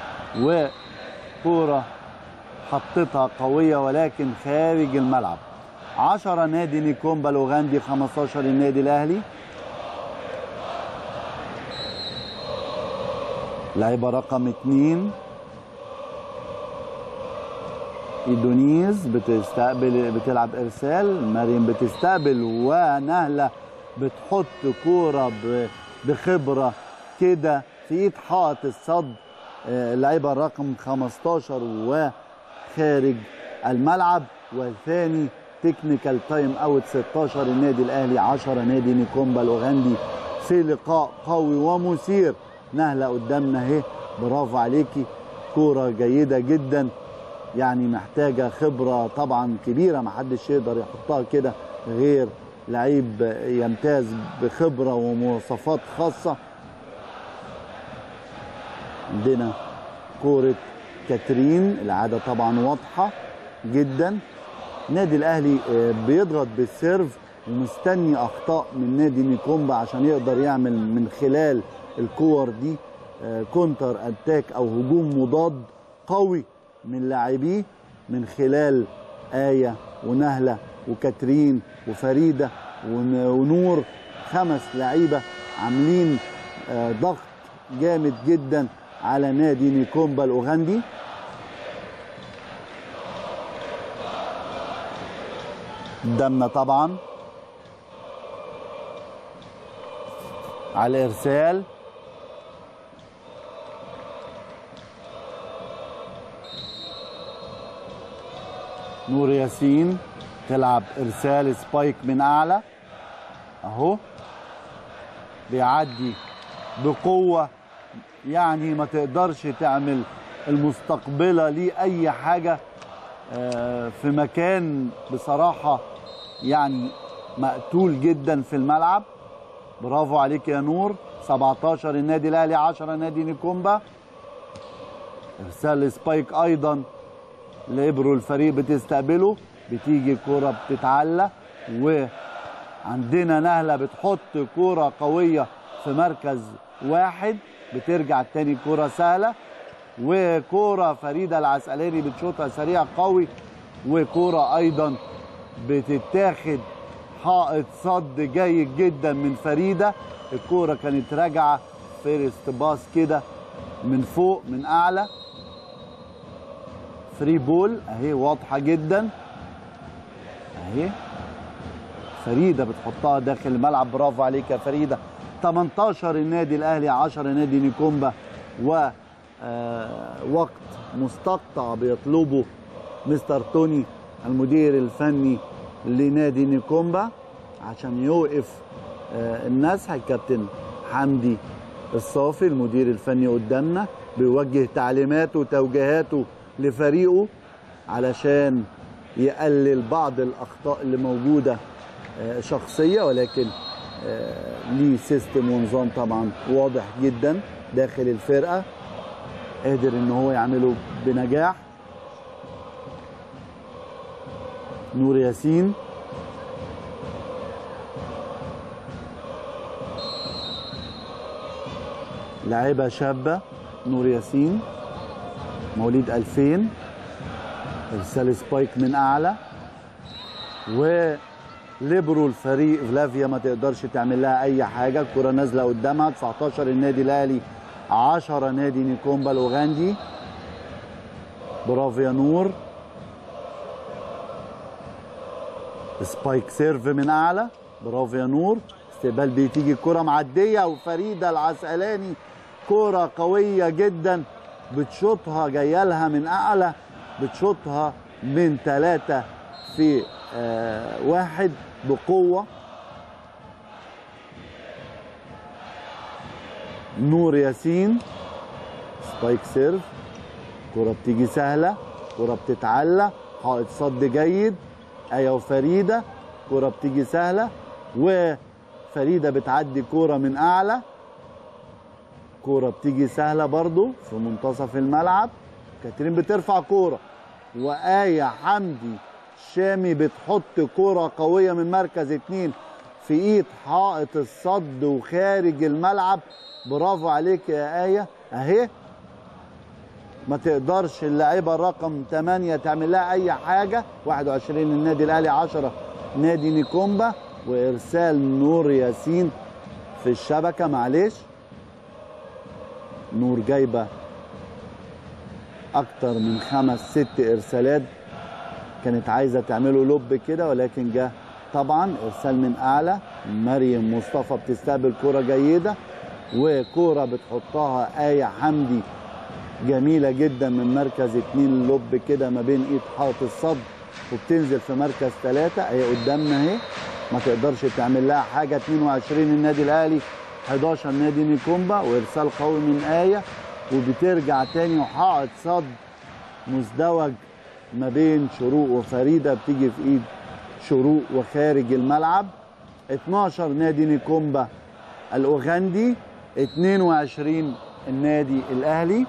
وكورة حطتها قوية ولكن خارج الملعب. عشرة نادي نيكومبا الأوغندي، خمستاشر النادي الأهلي. لعبة رقم اتنين إيدونيز بتستقبل، بتلعب إرسال. مريم بتستقبل ونهلة بتحط كورة بخبرة كده في ايد حائط الصد. اللعيبة رقم خمستاشر وخارج الملعب. والثاني تكنيكال تايم اوت. ستاشر النادي الاهلي، عشرة نادي نيكومبا الاوغندي. في لقاء قوي ومثير. نهلة قدامنا اهي، برافو عليكي. كورة جيدة جدا، يعني محتاجة خبرة طبعا كبيرة، محدش يقدر يحطها كده غير لعيب يمتاز بخبرة ومواصفات خاصة. عندنا كورة كاترين، العادة طبعا واضحة جدا. النادي الأهلي بيضغط بالسيرف ومستني أخطاء من نادي نيكومبا عشان يقدر يعمل من خلال الكور دي كونتر أتاك أو هجوم مضاد قوي من لاعبيه، من خلال آية ونهلة وكاترين وفريدة ونور. خمس لعيبة عاملين ضغط جامد جدا على نادي نيكومبا الأوغندي. قدامنا طبعا على الإرسال نور ياسين، تلعب إرسال سبايك من أعلى أهو، بيعدي بقوة، يعني ما تقدرش تعمل المستقبلة ليه أي حاجة في مكان بصراحة يعني مقتول جدا في الملعب. برافو عليك يا نور. سبعتاشر النادي الأهلي، عشرة نادي نيكومبا. إرسال سبايك أيضا لإبرو الفريق بتستقبله، بتيجي كرة بتتعلى، وعندنا نهلة بتحط كرة قوية في مركز واحد، بترجع تاني كرة سهلة، وكرة فريدة العسقلاني بتشوطها سريع قوي، وكرة أيضا بتتاخد حائط صد جيد جدا من فريدة. الكرة كانت راجعة فيرست باس كده من فوق من أعلى. فري بول اهي واضحه جدا اهي. فريده بتحطها داخل الملعب، برافو عليك يا فريده. تمنتاشر النادي الاهلي، عشرة نادي نيكومبا. و آه وقت مستقطع بيطلبه مستر توني المدير الفني لنادي نيكومبا عشان يوقف آه الناس. الكابتن حمدي الصافي المدير الفني قدامنا بيوجه تعليماته وتوجيهاته لفريقه علشان يقلل بعض الاخطاء اللي موجوده آه شخصيه، ولكن آه ليه سيستم ونظام طبعا واضح جدا داخل الفرقه قادر ان هو يعمله بنجاح. نور ياسين لاعبة شابة، نور ياسين مواليد ألفين، ارسال سبايك من اعلى، وليبرو الفريق فلافيا ما تقدرش تعمل لها اي حاجه. الكره نازله قدامها. تسعتاشر النادي الاهلي، عشرة نادي نيكومبا الاوغندي. برافو يا نور. سبايك سيرف من اعلى، برافو يا نور. استقبال بتيجي الكره معديه، وفريده العسقلاني كره قويه جدا بتشوطها جايه لها من اعلى، بتشوطها من ثلاثه في آه واحد بقوه. نور ياسين سبايك سيرف، كره بتيجي سهله، كره بتتعلى، حائط صد جيد. ايوه وفريده كره بتيجي سهله، وفريده بتعدي كره من اعلى، كره بتيجي سهله برضو في منتصف الملعب. كاترين بترفع كوره، وآية حمدي شامي بتحط كوره قويه من مركز اتنين في ايد حائط الصد وخارج الملعب. برافو عليك يا آية. اهي ما تقدرش اللاعبه رقم تمانية تعمل لها اي حاجه. واحد وعشرين النادي الاهلي، عشرة نادي نيكومبا. وارسال نور ياسين في الشبكه. معلش نور جايبه اكتر من خمس ست ارسالات، كانت عايزه تعمله لوب كده، ولكن جه طبعا ارسال من اعلى. مريم مصطفى بتستقبل كره جيده، وكره بتحطها آية حمدي جميله جدا من مركز اتنين لوب كده ما بين ايد حائط الصد، وبتنزل في مركز ثلاثه. اهي قدامنا اهي ما تقدرش تعمل لها حاجه. اتنين وعشرين النادي الاهلي، حداشر نادي نيكومبا. وارسال قوي من آية، وبترجع تاني وحائط صد مزدوج ما بين شروق وفريده بتيجي في ايد شروق وخارج الملعب. اتناشر نادي نيكومبا الاوغندي، اتنين وعشرين النادي الاهلي.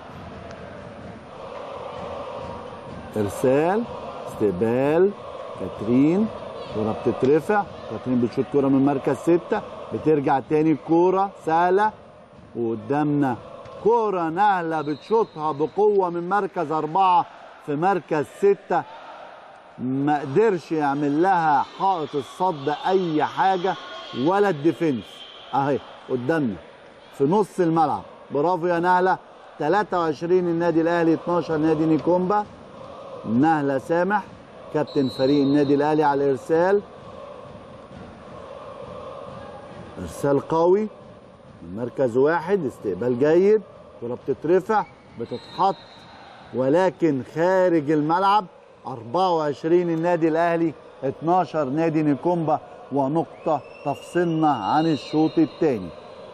ارسال استقبال كاترين، كره بتترفع، كاترين بتشوط كره من مركز ستة، بترجع تاني الكوره سهله، وقدامنا كوره نهله بتشوطها بقوه من مركز أربعة في مركز ستة. ما قدرش يعمل لها حائط الصد اي حاجه ولا الديفنس. اهي قدامنا في نص الملعب. برافو يا نهله. تلاتة وعشرين النادي الاهلي، اتناشر نادي نيكومبا. نهله سامح كابتن فريق النادي الاهلي على الارسال. ارسال قوي من مركز واحد، استقبال جيد، كره بتترفع بتتحط ولكن خارج الملعب. أربعة وعشرين النادي الاهلي، اتناشر نادي نيكومبا، ونقطه تفصلنا عن الشوط الثاني.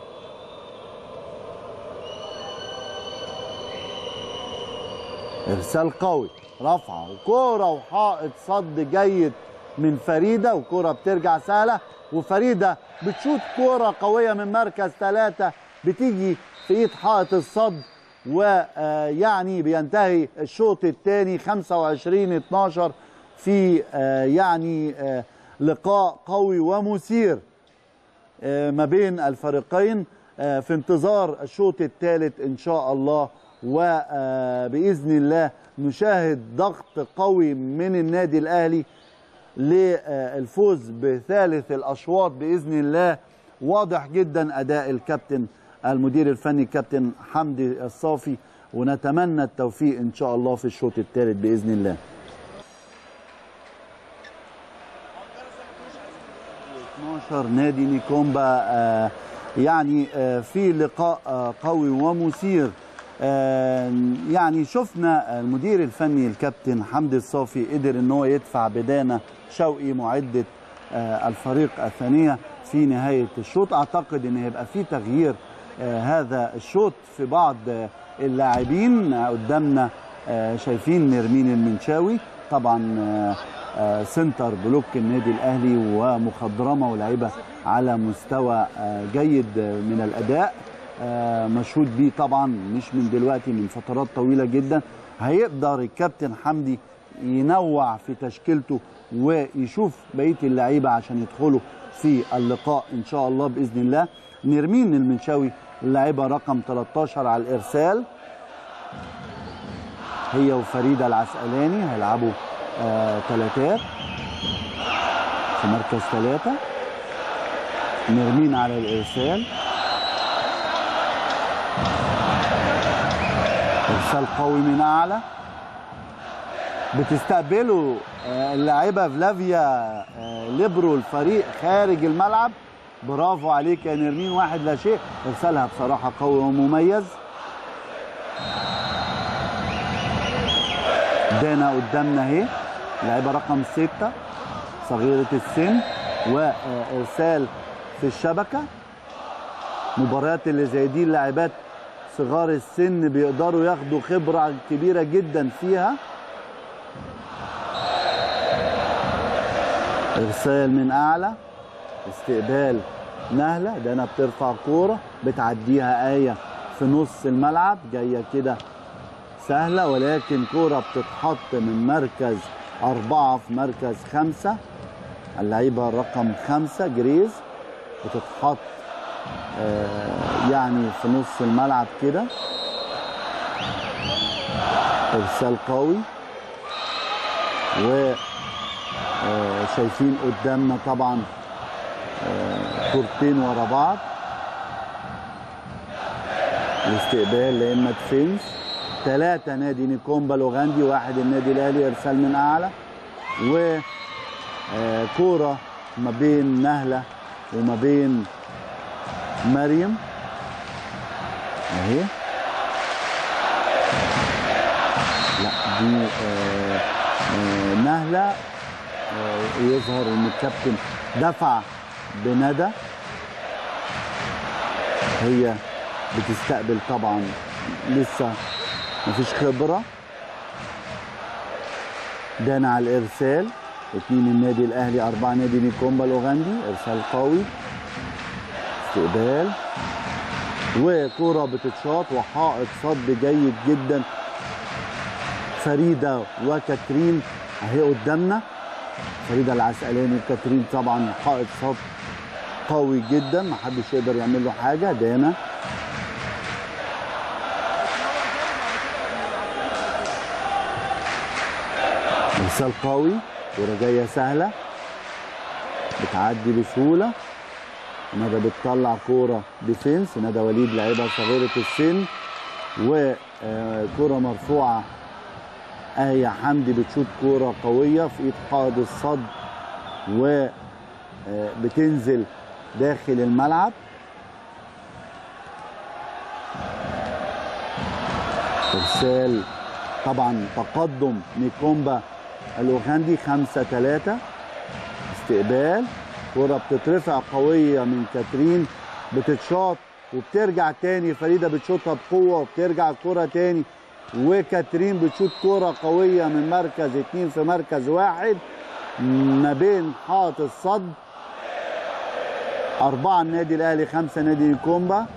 ارسال قوي، رفعه وكوره وحائط صد جيد من فريده، وكوره بترجع سهله، وفريده بتشوط كوره قويه من مركز ثلاثه بتيجي في ايد حائط الصد، ويعني بينتهي الشوط الثاني خمسة وعشرين اتناشر في يعني لقاء قوي ومثير ما بين الفريقين، في انتظار الشوط الثالث ان شاء الله. وبإذن الله نشاهد ضغط قوي من النادي الأهلي للفوز بثالث الأشواط بإذن الله. واضح جدا أداء الكابتن المدير الفني كابتن حمدي الصافي ونتمنى التوفيق ان شاء الله في الشوط الثالث باذن الله. اتناشر نادي نيكومبا آه يعني آه في لقاء آه قوي ومثير. آه يعني شفنا المدير الفني الكابتن حمدي الصافي قدر ان هو يدفع بدانا شوقي معده آه الفريق الثانيه في نهايه الشوط. اعتقد ان هيبقى في تغيير آه هذا الشوط في بعض آه اللاعبين. قدامنا آه شايفين نرمين المنشاوي طبعا آه آه سنتر بلوك النادي الاهلي ومخضرمه ولاعيبه على مستوى آه جيد من الاداء، آه مشهود بيه طبعا مش من دلوقتي، من فترات طويله جدا. هيقدر الكابتن حمدي ينوع في تشكيلته ويشوف بقيه اللعيبه عشان يدخلوا في اللقاء ان شاء الله باذن الله. نرمين المنشاوي اللاعبه رقم تلتاشر على الارسال، هي وفريده العسقلاني هيلعبوا آه ثلاثات في مركز ثلاثه. نرمين على الارسال، ارسال قوي من اعلى، بتستقبله اللاعبه فلافيا ليبرو الفريق خارج الملعب. برافو عليك يا نرمين، واحد لا شيء. ارسالها بصراحه قوي ومميز. دانا قدامنا اهي، لاعبه رقم ستة صغيره السن، وارسال في الشبكه. مباريات اللي زي دي اللاعبات صغار السن بيقدروا ياخدوا خبره كبيره جدا فيها. ارسال من اعلى، استقبال نهله. دانا بترفع كوره بتعديها آية في نص الملعب، جايه كده سهله، ولكن كوره بتتحط من مركز أربعة في مركز خمسة. اللعيبه رقم خمسة جريز بتتحط آه يعني في نص الملعب كده. ارسال قوي، و آه شايفين قدامنا طبعا آه كورتين ورا بعض. الاستقبال لإما ديفينس. ثلاثة نادي نيكومبا الأوغندي، واحد النادي الأهلي. ارسال من أعلى، و آه كورة ما بين نهلة وما بين مريم اهي. لا دي آه آه نهلة. آه يظهر ان الكابتن دفع بندى، هي بتستقبل طبعا لسه مفيش خبرة. دانا على الارسال، اثنين النادي الاهلي، اربعة نادي نيكومبا الاوغندي. ارسال قوي، استقبال، وكرة بتتشاط وحائط صد جيد جدا. فريدة وكاترين اهي قدامنا، فريدة العسقلاني وكاترين طبعا حائط صد قوي جدا محدش يقدر يعمل له حاجة. دانا ارسال قوي، كرة جاية سهلة بتعدي بسهولة. ندى بتطلع كوره ديفنس، ندى وليد لاعبه صغيره السن، وكوره مرفوعه. آية حمدي بتشوط كوره قويه في ايد حائط الصد وبتنزل داخل الملعب. ارسال طبعا تقدم نيكومبا الاوغندي خمسة ثلاثة. استقبال، كرة بتترفع قوية من كاترين، بتتشاط وبترجع تاني. فريدة بتشوطها بقوة وبترجع الكرة تاني، وكاترين بتشوط كرة قوية من مركز اتنين في مركز واحد ما بين حائط الصد. أربعة النادي الأهلي، خمسة نادي نيكومبا.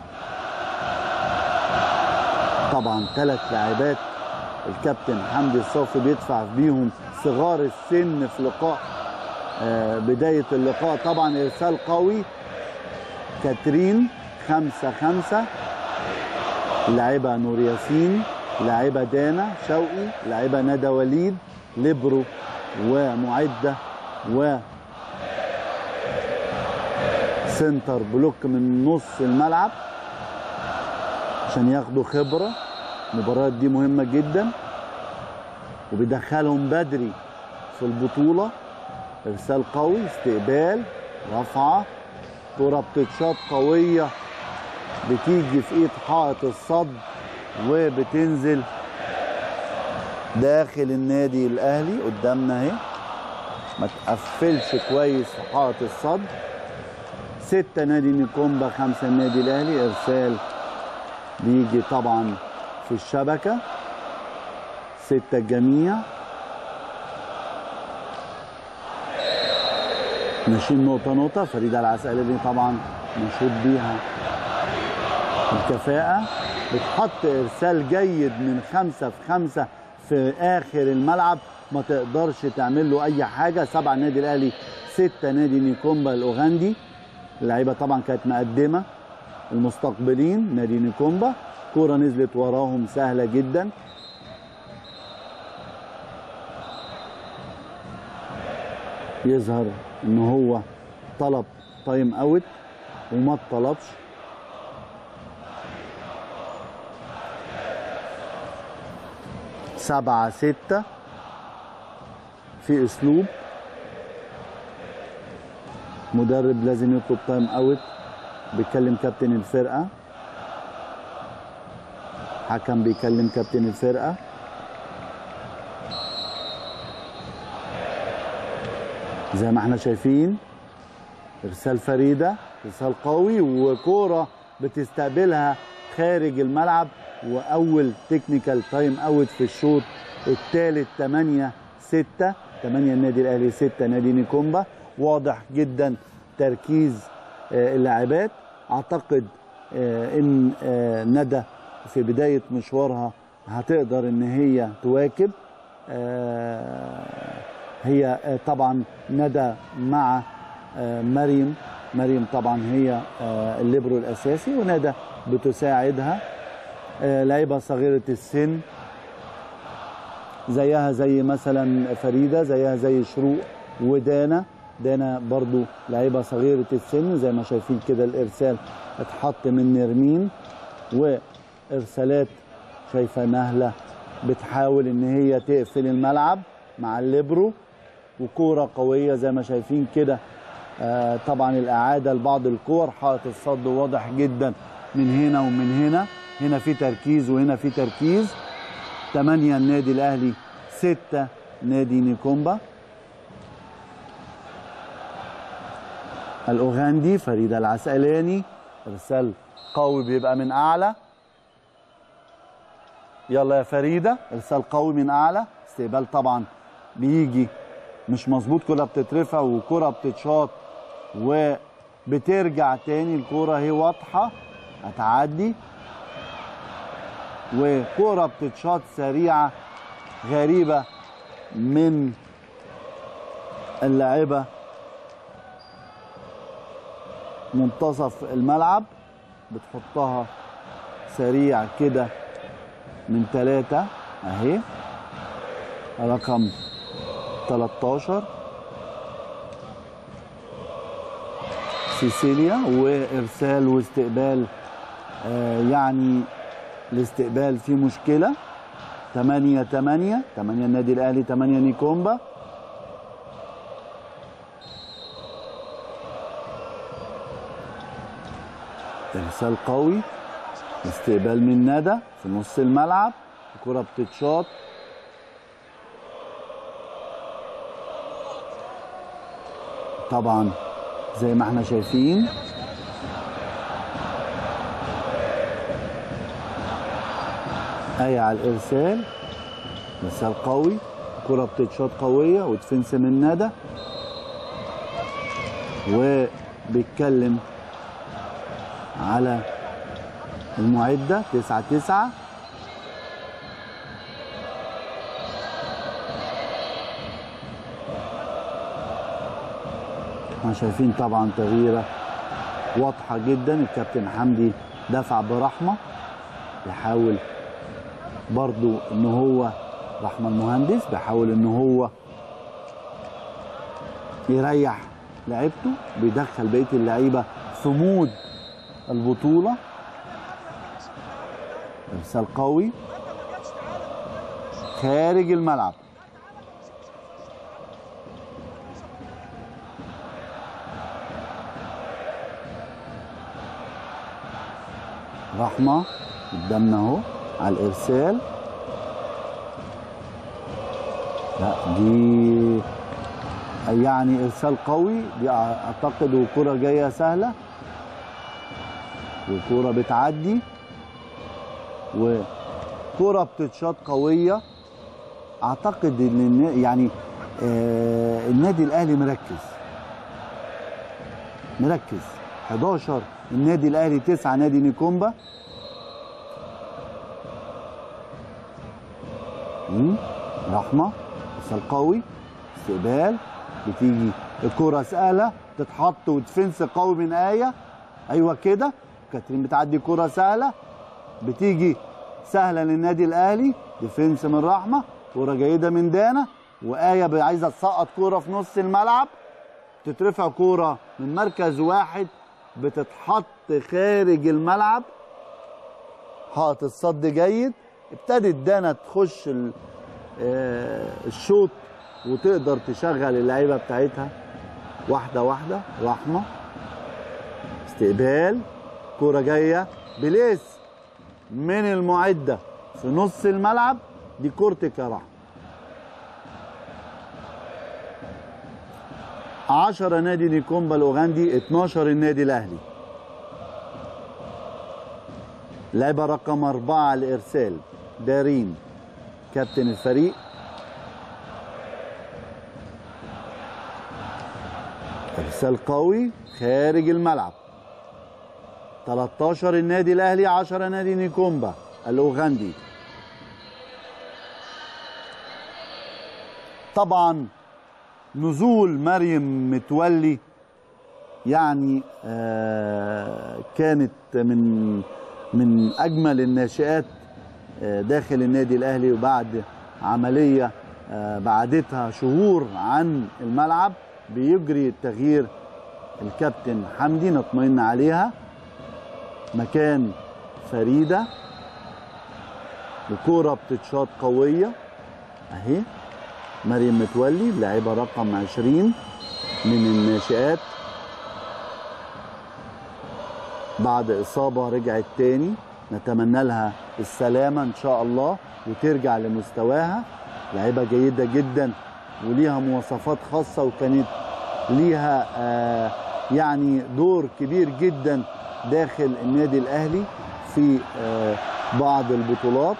طبعا ثلاث لاعبات الكابتن حمدي الصافي بيدفع بيهم صغار السن في لقاء آه بداية اللقاء. طبعا إرسال قوي، كاترين خمسة خمسة. لاعبة نور ياسين، لاعبة دانا شوقي، لاعبة ندى وليد ليبرو ومعدة و سنتر بلوك من نص الملعب عشان ياخدوا خبرة. المباريات دي مهمة جدا وبيدخلهم بدري في البطولة. ارسال قوي، استقبال، رفعة، كرة بتتشاط قوية بتيجي في ايد حائط الصد وبتنزل داخل النادي الاهلي قدامنا اهي، ما تقفلش كويس في حائط الصد. ستة نادي نيكومبا، خمسة النادي الاهلي. ارسال بيجي طبعا في الشبكة، ستة الجميع. ماشيين نقطة نقطة. فريدة العسقلاني طبعا مشهود بيها الكفاءة، بتحط ارسال جيد من خمسة في خمسة في اخر الملعب، ما تقدرش تعمل له اي حاجة. سبعة النادي الاهلي، ستة نادي نيكومبا الاوغندي. اللعيبة طبعا كانت مقدمة، المستقبلين نادي نيكومبا. كرة نزلت وراهم سهلة جدا. يظهر ان هو طلب تايم اوت وما اتطلبش. سبعة ستة في اسلوب. مدرب لازم يطلب تايم اوت، بيكلم كابتن الفرقة، حكم بيكلم كابتن الفرقة. زي ما احنا شايفين ارسال فريدة، ارسال قوي وكورة بتستقبلها خارج الملعب. واول تكنيكال تايم اوت في الشوط الثالث. ثمانية ستة، ثمانية النادي الاهلي، ستة نادي نيكومبا. واضح جدا تركيز اللاعبات. اعتقد ان ندى في بداية مشوارها هتقدر ان هي تواكب. هي طبعا ندى مع مريم، مريم طبعا هي الليبرو الاساسي وندى بتساعدها. لعيبه صغيره السن زيها زي مثلا فريده، زيها زي شروق ودانا. دانا برضو لعيبه صغيره السن زي ما شايفين كده. الارسال اتحط من نرمين، وارسالات شايفه نهله بتحاول ان هي تقفل الملعب مع الليبرو، وكوره قويه زي ما شايفين كده. آه طبعا الاعاده لبعض الكور، حائط الصد واضح جدا من هنا ومن هنا. هنا في تركيز وهنا في تركيز. ثمانية النادي الاهلي، ستة نادي نيكومبا. الاوغندي فريدة العسقلاني، ارسال قوي بيبقى من اعلى. يلا يا فريدة، ارسال قوي من اعلى. استقبال طبعا بيجي مش مظبوط، كرة بتترفع وكرة بتتشاط وبترجع تاني. الكرة هي واضحة، هتعدي، وكرة بتتشاط سريعة غريبة من اللاعبة منتصف الملعب، بتحطها سريع كده من ثلاثة اهي، رقم ثلاثة عشر سيسيليا. وارسال واستقبال، آه يعني الاستقبال فيه مشكلة. ثمانية ثمانية، ثمانية النادي الاهلي، ثمانية نيكومبا. ارسال قوي، استقبال من ندى في نص الملعب، الكرة بتتشاط. طبعا زي ما احنا شايفين آية على الارسال، ارسال قوي، الكرة بتتشاط قوية وتفنس من ندى، وبيتكلم على المعدة. تسعة تسعة. احنا شايفين طبعا تغييرة واضحة جدا. الكابتن حمدي دفع برحمة، بيحاول برضو ان هو رحمة المهندس بيحاول ان هو يريح لعيبته، بيدخل بقية اللعيبة في مود البطولة. ارسال قوي، خارج الملعب. رحمة قدامنا اهو على الارسال. لا دي يعني ارسال قوي، دي اعتقد وكرة جايه سهله وكرة بتعدي وكرة بتتشاط قويه. اعتقد ان يعني آه النادي الاهلي مركز مركز حداشر النادي الاهلي تسعة نادي نيكومبا. رحمه ارسال قوي، استقبال، بتيجي الكرة سهله تتحط ودفنس قوي من آية. ايوه كده كاترين بتعدي كرة سهله بتيجي سهله للنادي الاهلي، ديفنس من رحمه، كرة جيده من دانا، وآية عايزه تسقط كرة في نص الملعب، تترفع كرة من مركز واحد بتتحط خارج الملعب. حائط الصد جيد. ابتدت دانا تخش الشوط وتقدر تشغل اللعيبه بتاعتها واحده واحده. رحمه استقبال، كرة جايه بليس من المعده في نص الملعب، دي كورتك يا رحمه. عشرة نادي نيكومبا الاوغندي، اتناشر النادي الاهلي. لعبه رقم أربعة على الارسال دارين كابتن الفريق. ارسال قوي خارج الملعب. تلتاشر النادي الاهلي، عشرة نادي نيكومبا الاوغندي. طبعا نزول مريم متولي يعني آه كانت من من اجمل الناشئات آه داخل النادي الاهلي، وبعد عمليه آه بعدتها شهور عن الملعب بيجري التغيير الكابتن حمدي، نطمئن عليها مكان فريده. الكوره بتتشاط قويه اهي. مريم متولي لاعبه رقم عشرين من الناشئات، بعد اصابه رجعت تاني، نتمنى لها السلامه ان شاء الله وترجع لمستواها. لاعبه جيده جدا وليها مواصفات خاصه، وكانت ليها آه يعني دور كبير جدا داخل النادي الاهلي في آه بعض البطولات.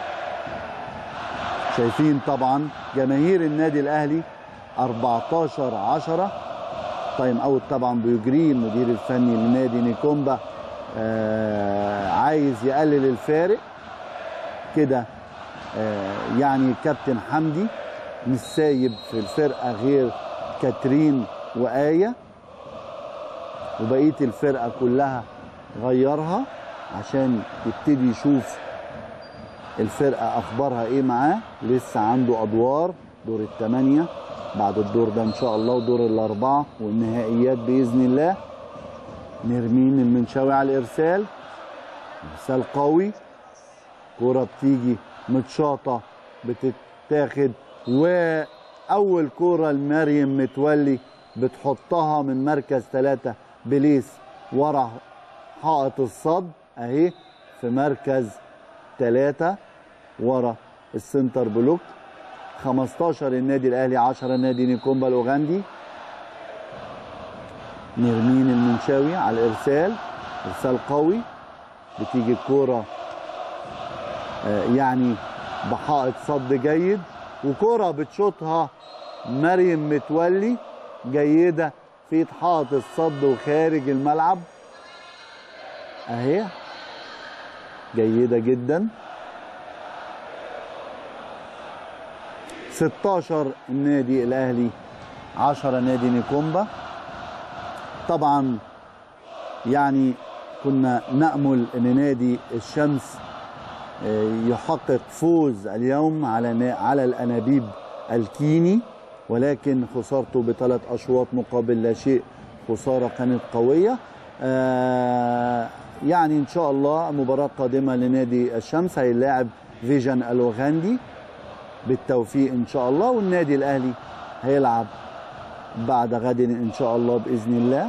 شايفين طبعا جماهير النادي الاهلي أربعتاشر عشرة. تايم اوت طبعا بيجريه المدير الفني لنادي نيكومبا، آه عايز يقلل الفارق كده. آه يعني كابتن حمدي مش سايب في الفرقه غير كاترين وآية، وبقيه الفرقه كلها غيرها عشان يبتدي يشوف الفرقه اخبارها ايه معاه. لسه عنده ادوار دور الثمانيه بعد الدور ده ان شاء الله، ودور الاربعه والنهائيات باذن الله. نرمين المنشاوي على الارسال، ارسال قوي، كرة بتيجي متشاطه بتتاخد، واول كرة لمريم متولي بتحطها من مركز ثلاثة بليس ورا حائط الصد اهي في مركز ثلاثة ورا السنتر بلوك. خمستاشر النادي الاهلي، عشرة نادي نيكومبا الاوغندي. نرمين المنشاوي على الارسال، ارسال قوي، بتيجي الكوره آه يعني بحائط صد جيد، وكوره بتشوطها مريم متولي جيده في حائط الصد وخارج الملعب اهي، جيده جدا. ستاشر النادي الاهلي، عشرة نادي نيكومبا. طبعا يعني كنا نأمل ان نادي الشمس يحقق فوز اليوم على على الانابيب الكيني، ولكن خسارته بثلاث اشواط مقابل لا شيء، خساره كانت قويه. آه يعني ان شاء الله مباراه قادمه لنادي الشمس هيلاعب فيجن الاوغندي بالتوفيق ان شاء الله. والنادي الاهلي هيلعب بعد غد ان شاء الله باذن الله.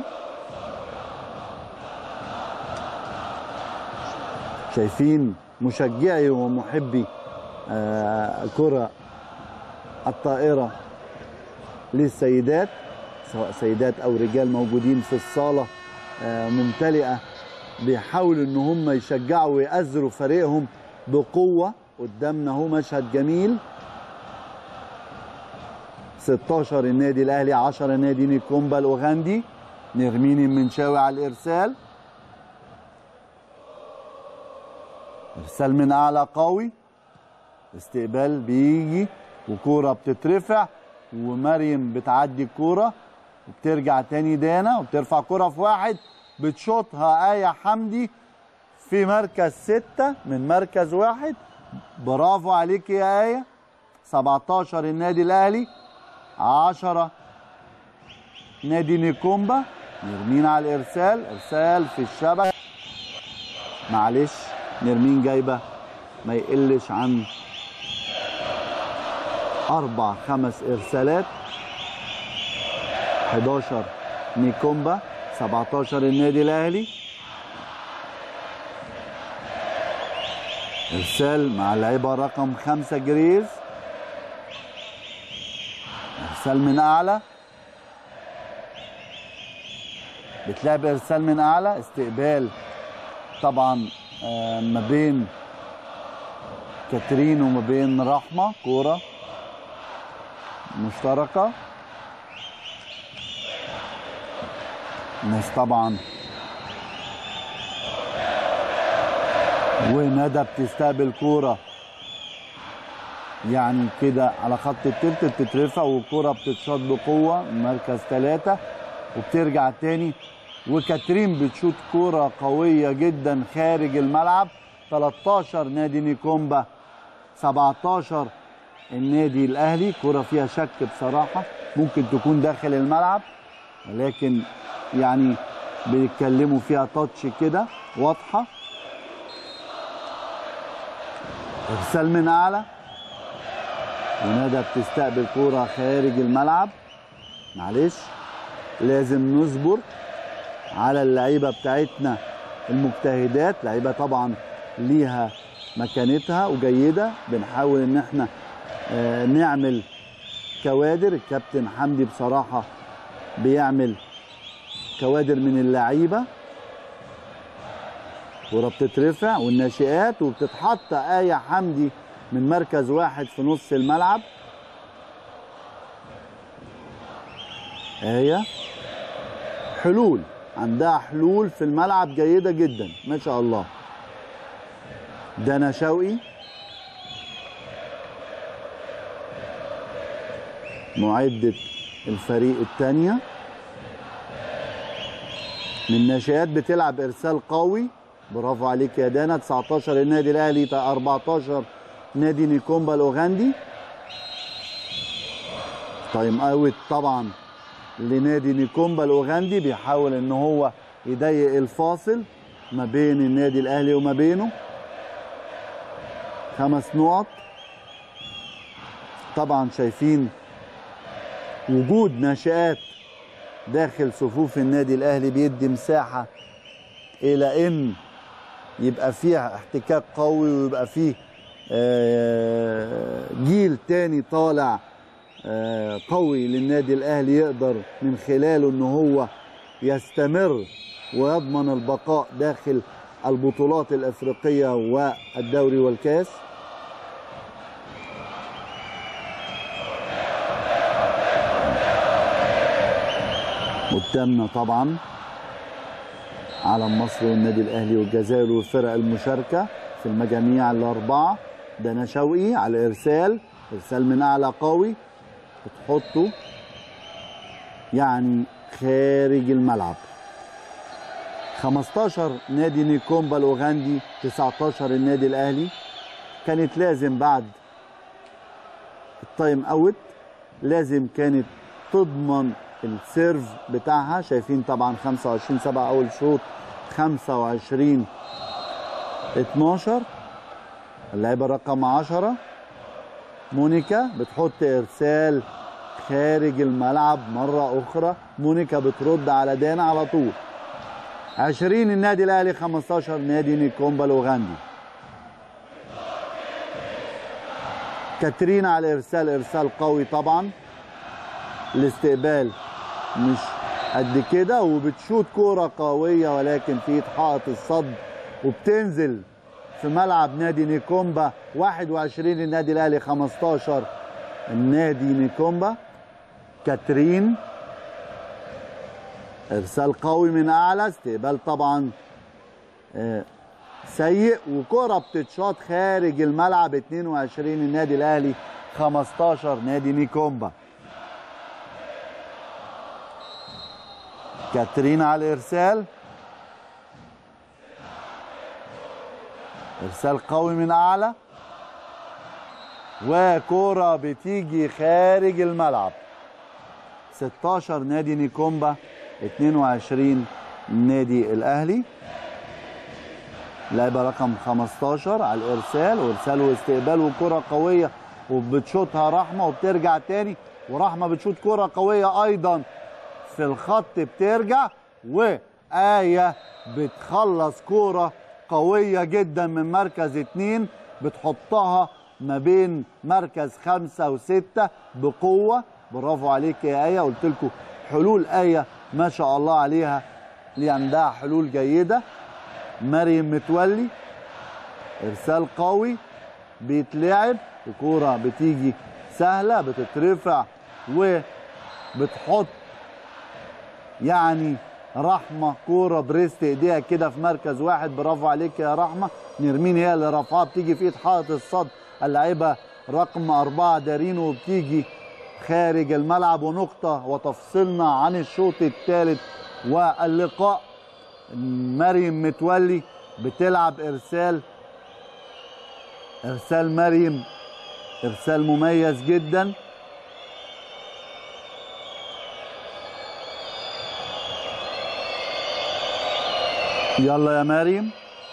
شايفين مشجعي ومحبي آه كرة الطائرة للسيدات، سواء سيدات او رجال، موجودين في الصالة آه ممتلئة، بيحاولوا ان هم يشجعوا ويأزروا فريقهم بقوة. قدامنا اهو مشهد جميل، ستاشر النادي الاهلي، عشرة نادي نيكومبا الاوغندي. نرمين المنشاوي على الارسال، ارسال من اعلى قوي، استقبال بيجي وكوره بتترفع، ومريم بتعدي الكوره وبترجع تاني دانا وبترفع كوره في واحد، بتشوطها آية حمدي في مركز ستة من مركز واحد. برافو عليك يا آية. سبعتاشر النادي الاهلي، عشرة نادي نيكومبا. نرمين على الارسال، ارسال في الشبكه، معلش نرمين جايبه ما يقلش عن اربع خمس ارسالات. حداشر نيكومبا، سبعتاشر النادي الاهلي. ارسال مع اللعيبه رقم خمسة جريز، ارسال من اعلى، بتلعب ارسال من اعلى، استقبال طبعا ما بين كاترين وما بين رحمه، كوره مشتركه. الناس طبعا وندى بتستقبل كوره يعني كده على خط التلت، بتترفع والكوره بتتشاط بقوه مركز ثلاثة وبترجع تاني. وكاترين بتشوط كوره قويه جدا خارج الملعب. تلتاشر نادي نيكومبا، سبعتاشر النادي الاهلي. كوره فيها شك بصراحه، ممكن تكون داخل الملعب، ولكن يعني بيتكلموا فيها تاتش كده واضحه. ارسال من اعلى، وندى بتستقبل كوره خارج الملعب. معلش لازم نصبر على اللعيبه بتاعتنا المجتهدات، لعيبه طبعا ليها مكانتها وجيده. بنحاول ان احنا آه نعمل كوادر. الكابتن حمدي بصراحه بيعمل كوادر من اللعيبه. كوره بتترفع والناشئات، وبتتحط آية حمدي من مركز واحد في نص الملعب. آية حلول، عندها حلول في الملعب جيدة جدا ما شاء الله. دانا شوقي معدة الفريق الثانية من ناشئات، بتلعب ارسال قوي. برافو عليك يا دانا. تسعتاشر النادي الاهلي، اربعتاشر نادي نيكومبا الاوغندي. تايم اوت طبعا لنادي نيكومبا الاوغندي، بيحاول ان هو يضيق الفاصل ما بين النادي الاهلي وما بينه. خمس نقط. طبعا شايفين وجود ناشئات داخل صفوف النادي الاهلي بيدي مساحه الى ان يبقى فيها احتكاك قوي، ويبقى فيه جيل تاني طالع قوي للنادي الاهلي، يقدر من خلاله ان هو يستمر ويضمن البقاء داخل البطولات الافريقيه والدوري والكاس. قدامنا طبعا علم مصر والنادي الاهلي والجزائر والفرق المشاركه في المجاميع الاربعه. دانا شوقي على الارسال، ارسال من اعلى قوي، بتحطه يعني خارج الملعب. خمستاشر نادي نيكومبا الاوغندي، تسعتاشر النادي الاهلي. كانت لازم بعد التايم اوت لازم كانت تضمن السيرف بتاعها. شايفين طبعا خمسة وعشرين سبعة اول شوط، خمسة وعشرين اتناشر. اللعيبه رقم عشرة مونيكا بتحط ارسال خارج الملعب مره اخرى. مونيكا بترد على دانا على طول. عشرين النادي الاهلي، خمستاشر نادي نيكومبا الاوغندي. كاترينا على الارسال، ارسال قوي طبعا. الاستقبال مش قد كده، وبتشوط كوره قويه ولكن في حائط الصد وبتنزل في ملعب نادي نيكومبا. واحد وعشرين النادي الاهلي، خمستاشر النادي نيكومبا. كاترين ارسال قوي من اعلى، استقبال طبعا سيء، وكره بتتشاط خارج الملعب. اتنين وعشرين النادي الاهلي، خمستاشر نادي نيكومبا. كاترين على الارسال، ارسال قوي من اعلى، وكره بتيجي خارج الملعب. ستاشر نادي نيكومبا، اتنين وعشرين نادي الاهلي. لاعبه رقم خمستاشر على الارسال، وارسال واستقبال وكره قويه وبتشوطها رحمه وبترجع تاني، ورحمه بتشوط كره قويه ايضا في الخط بترجع، وآية بتخلص كوره قويه جدا من مركز اتنين بتحطها ما بين مركز خمسه وسته بقوه. برافو عليك يا آية. قلت لكم حلول آية ما شاء الله عليها، اللي عندها حلول جيده. مريم متولي، ارسال قوي بيتلعب وكوره بتيجي سهله بتترفع وبتحط يعني رحمه كوره بريست ايديها كده في مركز واحد. برافو عليك يا رحمه. نرمين هي اللي رفعها، بتيجي في ايد حائط الصد اللاعبه رقم اربعه دارينو، وبتيجي خارج الملعب. ونقطه وتفصلنا عن الشوط الثالث واللقاء. مريم متولي بتلعب ارسال، ارسال مريم ارسال مميز جدا. يلا يا مريم،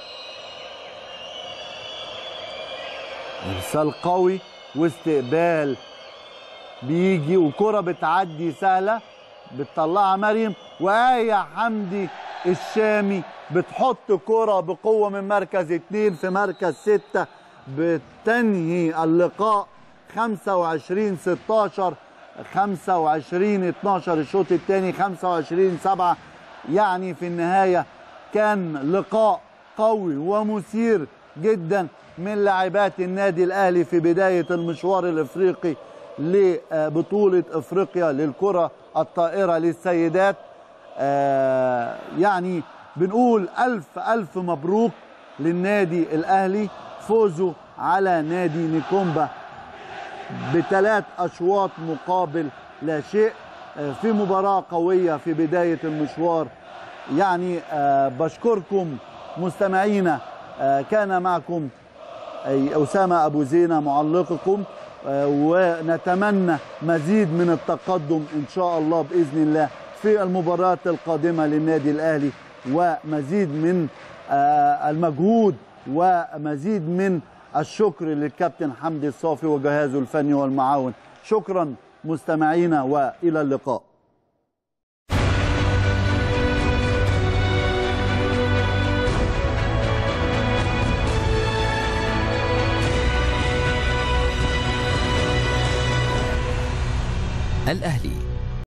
ارسال قوي واستقبال بيجي وكرة بتعدي سهلة بتطلعها مريم. وآية حمدي الشامي بتحط كرة بقوة من مركز اتنين في مركز ستة، بتنهي اللقاء خمسة وعشرين ستاشر، خمسة وعشرين اتناشر الشوط الثاني، خمسة وعشرين سبعة. يعني في النهاية كان لقاء قوي ومثير جدا من لاعبات النادي الأهلي في بداية المشوار الإفريقي لبطولة إفريقيا للكرة الطائرة للسيدات. آه يعني بنقول ألف ألف مبروك للنادي الأهلي، فوزه على نادي نيكومبا بثلاث أشواط مقابل لا شيء آه في مباراة قوية في بداية المشوار. يعني آه بشكركم مستمعينا. آه كان معكم أسامة أبو زينة معلقكم، آه ونتمنى مزيد من التقدم إن شاء الله بإذن الله في المباريات القادمة للنادي الأهلي، ومزيد من آه المجهود ومزيد من الشكر للكابتن حمدي الصافي وجهازه الفني والمعاون. شكرا مستمعينا وإلى اللقاء. الأهلي